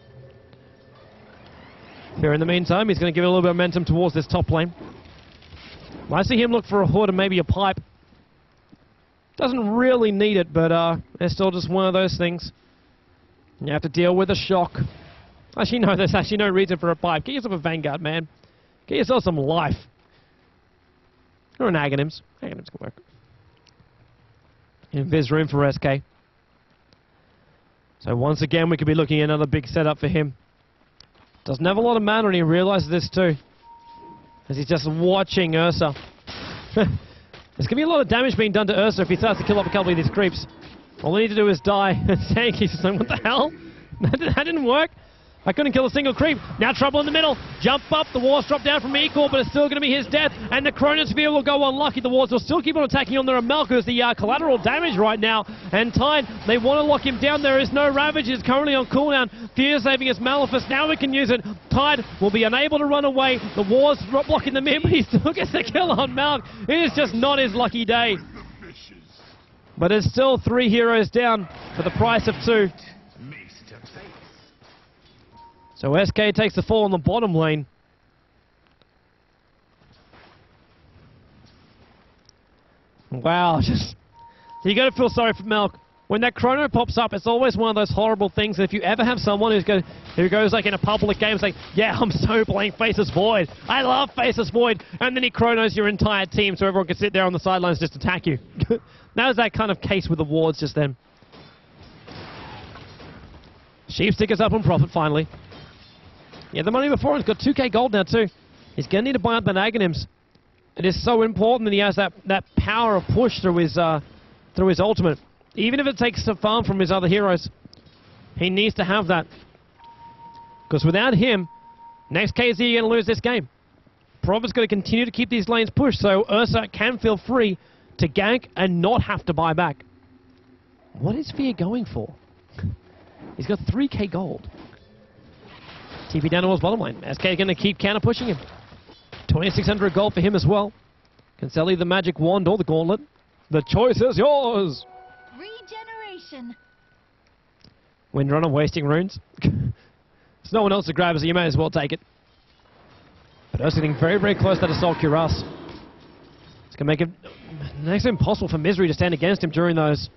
Here in the meantime, he's going to give it a little bit of momentum towards this top lane. I see him look for a hood and maybe a pipe. Doesn't really need it, but uh, it's still just one of those things. You have to deal with a shock. Actually, no, there's actually no reason for a pipe. Get yourself a Vanguard, man. Get yourself some life. Or an Aghanims. Aghanims can work. Invis room for S K. So once again, we could be looking at another big setup for him. Doesn't have a lot of mana, and he realizes this too. As he's just watching Ursa. There's going to be a lot of damage being done to Ursa if he starts to kill off a couple of these creeps. All they need to do is die. Sankey's just like, what the hell? That, that didn't work. I couldn't kill a single creep. Now trouble in the middle. Jump up. The wards drop down from Equal, but it's still going to be his death. And the Chronosphere will go unlucky. The wards will still keep on attacking on the Ramelka as the uh, collateral damage right now. And Tide, they want to lock him down. There is no Ravage. He's currently on cooldown. Fear saving his Malefice. Now we can use it. Tide will be unable to run away. The wards blocking them in, but he still gets the kill on Malk. It is just not his lucky day. But it's still three heroes down for the price of two. So S K takes the fall on the bottom lane. Wow, just... You gotta feel sorry for Malk. When that chrono pops up, it's always one of those horrible things that if you ever have someone who's go, who goes like in a public game saying, yeah, I'm so playing Faceless Void. I love Faceless Void. And then he chronos your entire team so everyone can sit there on the sidelines just attack you. That was that kind of case with the wards just then. Sheepstick is up on profit finally. Yeah, the money before, he's got two K gold now too. He's going to need to buy up that Aghanims. It is so important that he has that, that power of push through his, uh, through his ultimate. Even if it takes a farm from his other heroes, he needs to have that. Because without him, next K Z are going to lose this game. Prophet's going to continue to keep these lanes pushed so Ursa can feel free to gank and not have to buy back. What is Fear going for? He's got three K gold. T P down towards bottom lane. S K going to keep counter pushing him. twenty-six hundred gold for him as well. Can sell either the magic wand or the gauntlet. The choice is yours. Regeneration. Windrunner wasting runes. There's no one else to grab, so you may as well take it. But Ursa getting very, very close to that Assault Cuirass. It's going to make it next to impossible for Misery to stand against him during those.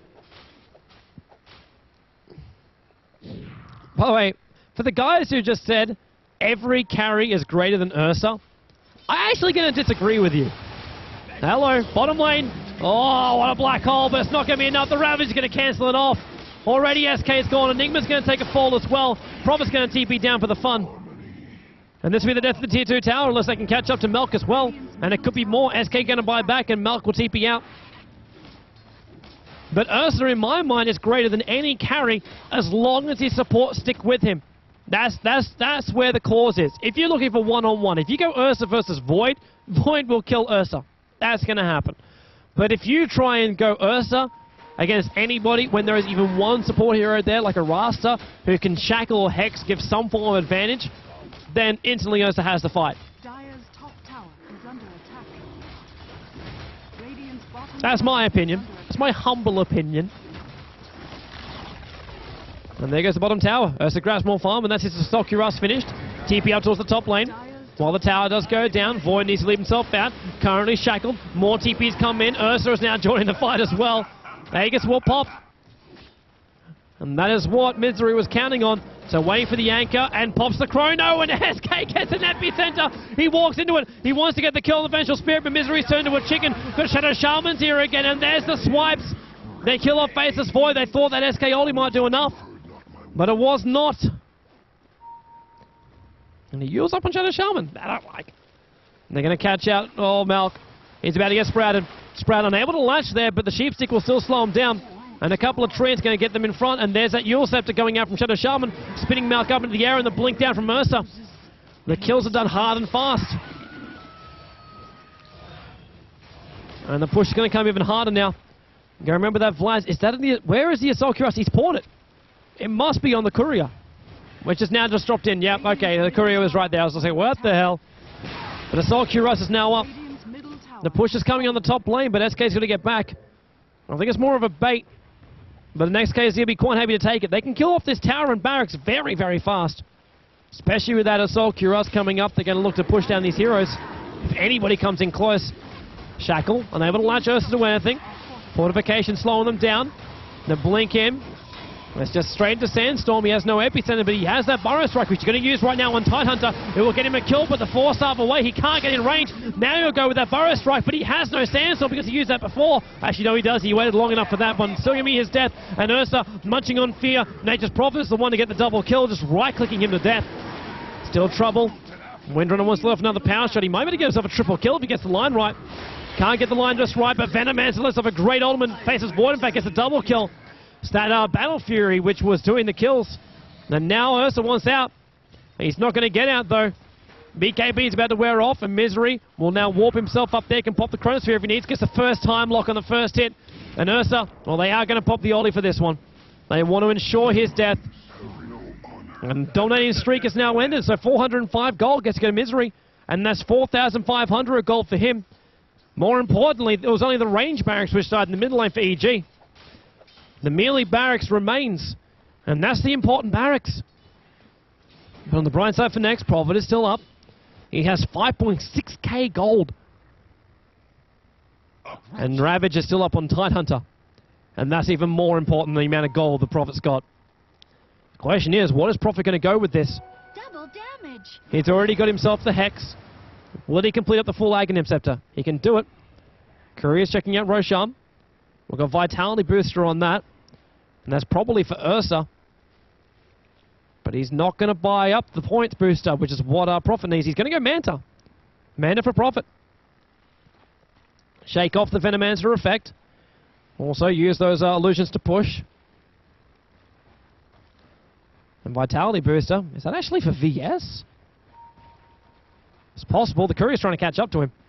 By the way, for the guys who just said every carry is greater than Ursa, I'm actually going to disagree with you. Hello, bottom lane. Oh, what a black hole, but it's not going to be enough. The Ravage is going to cancel it off. Already S K's gone. Enigma's going to take a fall as well. Prophet's going to T P down for the fun. And this will be the death of the tier two tower unless they can catch up to Malk as well. And it could be more. S K going to buy back and Malk will T P out. But Ursa, in my mind, is greater than any carry as long as his support stick with him. That's, that's, that's where the cause is. If you're looking for one-on-one, if you go Ursa versus Void, Void will kill Ursa. That's going to happen. But if you try and go Ursa against anybody when there is even one support hero there, like a Rasta, who can shackle or hex, give some form of advantage, then instantly Ursa has the fight. Dire's top tower is under attack. Radiant's bottom That's my opinion. That's my humble opinion. And there goes the bottom tower. Ursa grabs more farm, and that's his Assault Cuirass finished. T P up towards the top lane. While the tower does go down, Void needs to leave himself out. Currently shackled. More T Ps come in. Ursa is now joining the fight as well. Aegis will pop. And that is what Misery was counting on. So waiting for the anchor and pops the chrono, and S K gets an epicenter. He walks into it. He wants to get the kill on the Vengeful Spirit, but Misery's turned to a chicken. Got Shadow Shaman's here again, and there's the swipes. They kill off Faceless Void. They thought that S K only might do enough, but it was not. And he yields up on Shadow Shaman. That I don't like. And they're going to catch out. Oh, Malk. He's about to get sprouted. Sprout unable to latch there, but the Sheepstick will still slow him down. And a couple of treants going to get them in front. And there's that Eul Scepter going out from Shadow Shaman, spinning Malk up into the air, and the blink down from Ursa. The kills are done hard and fast. And the push is going to come even harder now. You gotta remember that Vlad. Is that in the... Where is the Assault Cuirass? He's poured it. It must be on the Courier, which is now just dropped in. Yep, okay, the Courier was right there. I was going to say, what the hell? But Assault Cuirass is now up. The push is coming on the top lane, but S K's going to get back. I think it's more of a bait. But the next K is going to be quite happy to take it. They can kill off this tower and barracks very, very fast. Especially with that Assault Cuirass coming up, they're going to look to push down these heroes. If anybody comes in close. Shackle, unable to latch Ursa to anything. Fortification slowing them down. The blink in. It's just straight into Sandstorm. He has no epicenter, but he has that Burrow Strike, which he's going to use right now on Tidehunter. It will get him a kill, but the four star away. He can't get in range. Now he'll go with that Burrow Strike, but he has no Sandstorm because he used that before. Actually, no, he does. He waited long enough for that one. Still going to be his death. And Ursa munching on fear. Nature's Prophet is the one to get the double kill, just right-clicking him to death. Still trouble. Windrunner wants to let off another power shot. He might be able to get himself a triple kill if he gets the line right. Can't get the line just right, but Venomancer lets off a great ultimate. Faces Void, in fact, gets a double kill. It's that uh, Battle Fury, which was doing the kills. And now Ursa wants out. He's not going to get out, though. B K B is about to wear off, and Misery will now warp himself up there, can pop the Chronosphere if he needs, gets the first time lock on the first hit. And Ursa, well, they are going to pop the ulti for this one. They want to ensure his death. And dominating streak is now ended, so four hundred five gold gets to go to Misery, and that's four thousand five hundred gold for him. More importantly, it was only the range barracks which started in the middle lane for E G. The melee barracks remains, and that's the important barracks. But on the bright side for next, Prophet is still up. He has five point six K gold. And Ravage is still up on Tidehunter. And that's even more important than the amount of gold the Prophet's got. The question is, what is Prophet going to go with this? Double damage. He's already got himself the Hex. Will he complete up the full Aghanim Scepter? He can do it. Courier's checking out Roshan. We've got Vitality Booster on that. And that's probably for Ursa. But he's not going to buy up the points booster, which is what our Prophet needs. He's going to go Manta. Manta for Prophet. Shake off the Venomancer effect. Also use those uh, illusions to push. And Vitality Booster. Is that actually for V S? It's possible. The Courier's trying to catch up to him.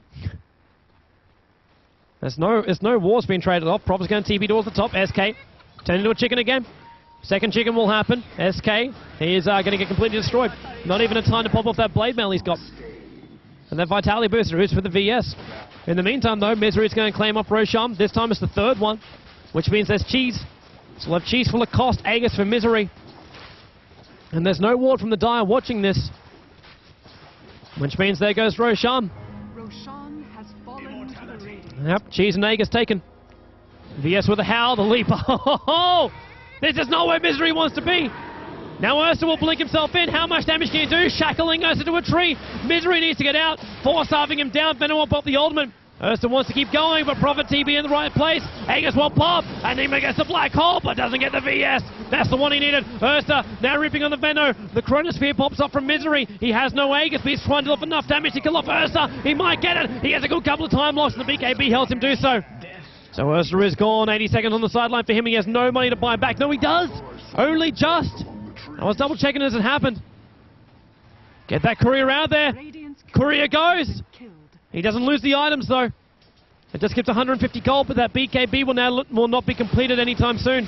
There's no, there's no wars being traded off. Prophet's going to T P towards the top. S K. Turn into a chicken again. Second chicken will happen. S K. He is uh, going to get completely destroyed. Not even a time to pop off that blade mail he's got. And that Vitality Booster is for the V S. In the meantime, though, Misery is going to claim up Roshan. This time it's the third one, which means there's cheese. So we'll have cheese full of cost. Aegis for Misery. And there's no ward from the Dire watching this. Which means there goes Roshan. Roshan has fallen to the Radiant. Yep, cheese and Aegis taken. V S with a howl, the leap. Oh, this is not where Misery wants to be. Now Ursa will blink himself in. How much damage can he do? Shackling Ursa to a tree. Misery needs to get out. Force-starving him down. Venom will pop the ultimate. Ursa wants to keep going, but Prophet T B in the right place. Aegis will pop, and Nima gets the black hole, but doesn't get the V S. That's the one he needed. Ursa now ripping on the Veno. The Chronosphere pops up from Misery. He has no Aegis, but he's trying to do off enough damage to kill off Ursa. He might get it. He has a good couple of time locks, and the B K B helps him do so. So Ursa is gone. eighty seconds on the sideline for him. He has no money to buy back. No, he does. Only just. I was double checking as it happened. Get that Courier out there. Radiant's Courier goes. been killed. He doesn't lose the items though. It just gives one hundred fifty gold, but that B K B will now will not be completed anytime soon.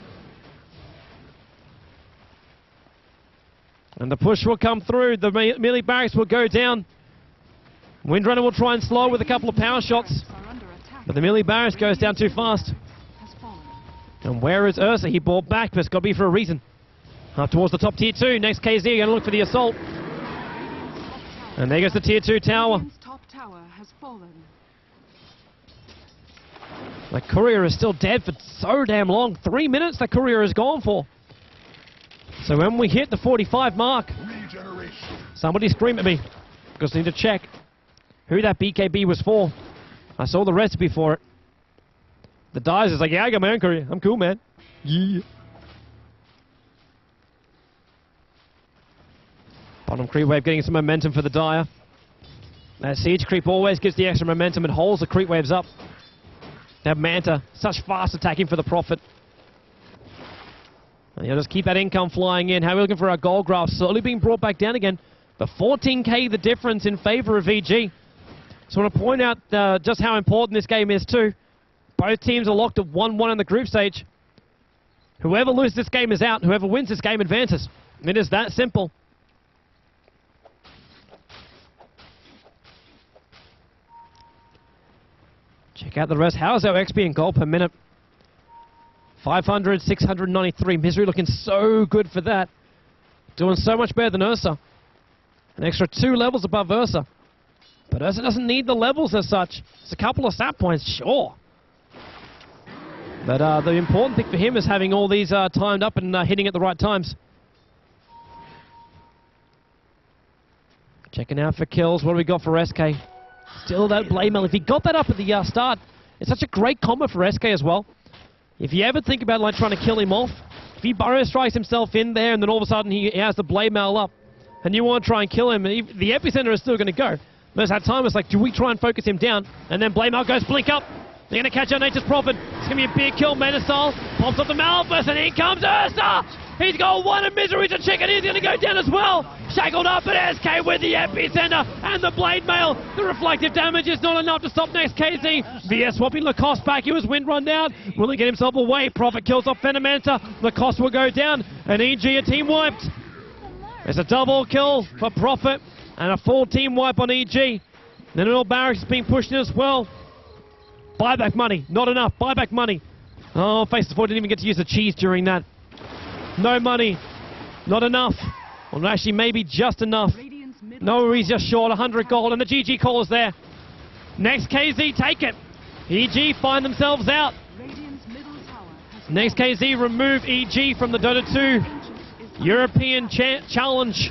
And the push will come through. The me melee barracks will go down. Windrunner will try and slow with a couple of power shots. Are under attack. But the melee barracks goes down too fast. Has fallen. And where is Ursa? He bought back, but it's got to be for a reason. Up towards the top tier two. Next K Z going to look for the assault. And there goes the tier two tower. Radiant's top tower has fallen. The Courier is still dead for so damn long. Three minutes the Courier is gone for. So when we hit the forty-five mark, somebody scream at me, because I need to check who that B K B was for. I saw the recipe for it. The Dies is like, yeah, I got my own Courier. I'm cool, man. Yeah. Bottom creep wave getting some momentum for the Dire. That siege creep always gives the extra momentum and holds the creep waves up. Now Manta, such fast attacking for the Prophet. And he'll just keep that income flying in. How are we looking for our gold graph? Slowly being brought back down again. But fourteen K the difference in favor of V G. So I want to point out uh, just how important this game is too. Both teams are locked at one one in the group stage. Whoever loses this game is out. Whoever wins this game advances. It is that simple. Check out the rest. How's our X P in gold per minute? five hundred, six hundred ninety-three. Misery looking so good for that. Doing so much better than Ursa. An extra two levels above Ursa. But Ursa doesn't need the levels as such. It's a couple of stat points, sure. But uh, the important thing for him is having all these uh, timed up and uh, hitting at the right times. Checking out for kills. What do we got for S K? Still that Blade Mail. If he got that up at the uh, start, it's such a great combo for S K as well. If you ever think about like trying to kill him off, if he burrow strikes himself in there and then all of a sudden he, he has the Blade Mail up, and you want to try and kill him, the epicenter is still going to go. There's that time, it's like, do we try and focus him down? And then Blade Mail goes blink up. They're going to catch out Nature's Prophet. It's going to be a big kill. Metasol pops up the Malphus, and in comes Ursa! He's got one, and Misery's a chicken. He's going to go down as well. Shackled up, but S K with the epicenter and the Blade Mail. The reflective damage is not enough to stop next K Z. V S swapping Lacoste back. He was wind run down. Will he get himself away? Prophet kills off Venomanta. Lacoste will go down, and E G a team wiped. It's a double kill for Prophet, and a full team wipe on E G. Then Earl Barracks is being pushed in as well. Buyback money, not enough. Buyback money. Oh, Face the Four didn't even get to use the cheese during that. No money, not enough. Well, actually, maybe just enough. No, he's just short. one hundred gold, and the G G call is there. Next K Z, take it. E G find themselves out. Next K Z remove E G from the Dota two European cha Challenge.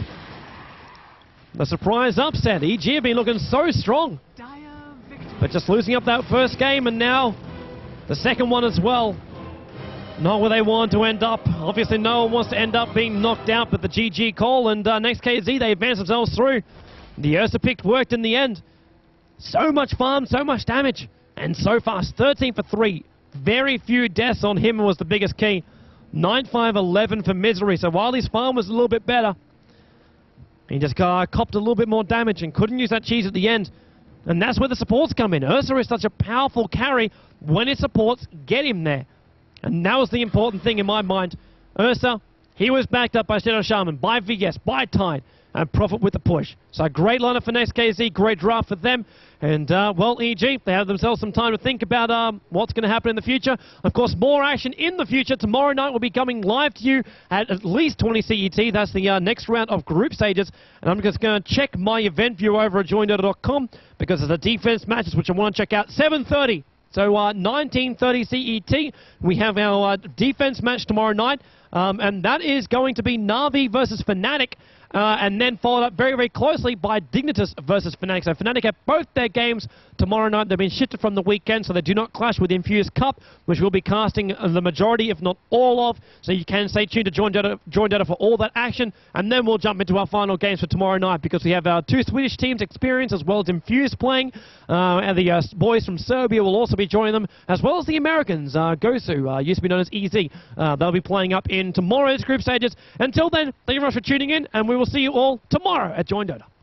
The surprise upset. E G have been looking so strong, but just losing up that first game, and now the second one as well. Not where they want to end up. Obviously, no one wants to end up being knocked out, but the G G call, and uh, next K Z, they advance themselves through. The Ursa pick worked in the end. So much farm, so much damage, and so fast. thirteen for three. Very few deaths on him was the biggest key. nine five eleven for Misery, so while his farm was a little bit better, he just uh, copped a little bit more damage and couldn't use that cheese at the end. And that's where the supports come in. Ursa is such a powerful carry. When his supports get him there. And that was the important thing in my mind. Ursa, he was backed up by Shadow Shaman, by V S, by Tide, and Prophet with the push. So great lineup for next K Z, great draft for them. And, uh, well, E G, they have themselves some time to think about um, what's going to happen in the future. Of course, more action in the future. Tomorrow night will be coming live to you at at least twenty C E T. That's the uh, next round of group stages. And I'm just going to check my event view over at join dota dot com because there's a defense matches which I want to check out. seven thirty. So uh, nineteen thirty C E T, we have our uh, defense match tomorrow night, um, and that is going to be Na'Vi versus Fnatic, uh, and then followed up very, very closely by Dignitas versus Fnatic. So Fnatic have both their games tomorrow night. They've been shifted from the weekend, so they do not clash with Infused Cup, which we'll be casting the majority, if not all of. So you can stay tuned to Join Dota, Join Dota for all that action, and then we'll jump into our final games for tomorrow night because we have our two Swedish teams, Experience as well as Infused playing, uh, and the uh, boys from Serbia will also be joining them, as well as the Americans, uh, Gosu, uh, used to be known as E Z. Uh, they'll be playing up in tomorrow's group stages. Until then, thank you very much for tuning in, and we will see you all tomorrow at Join Dota.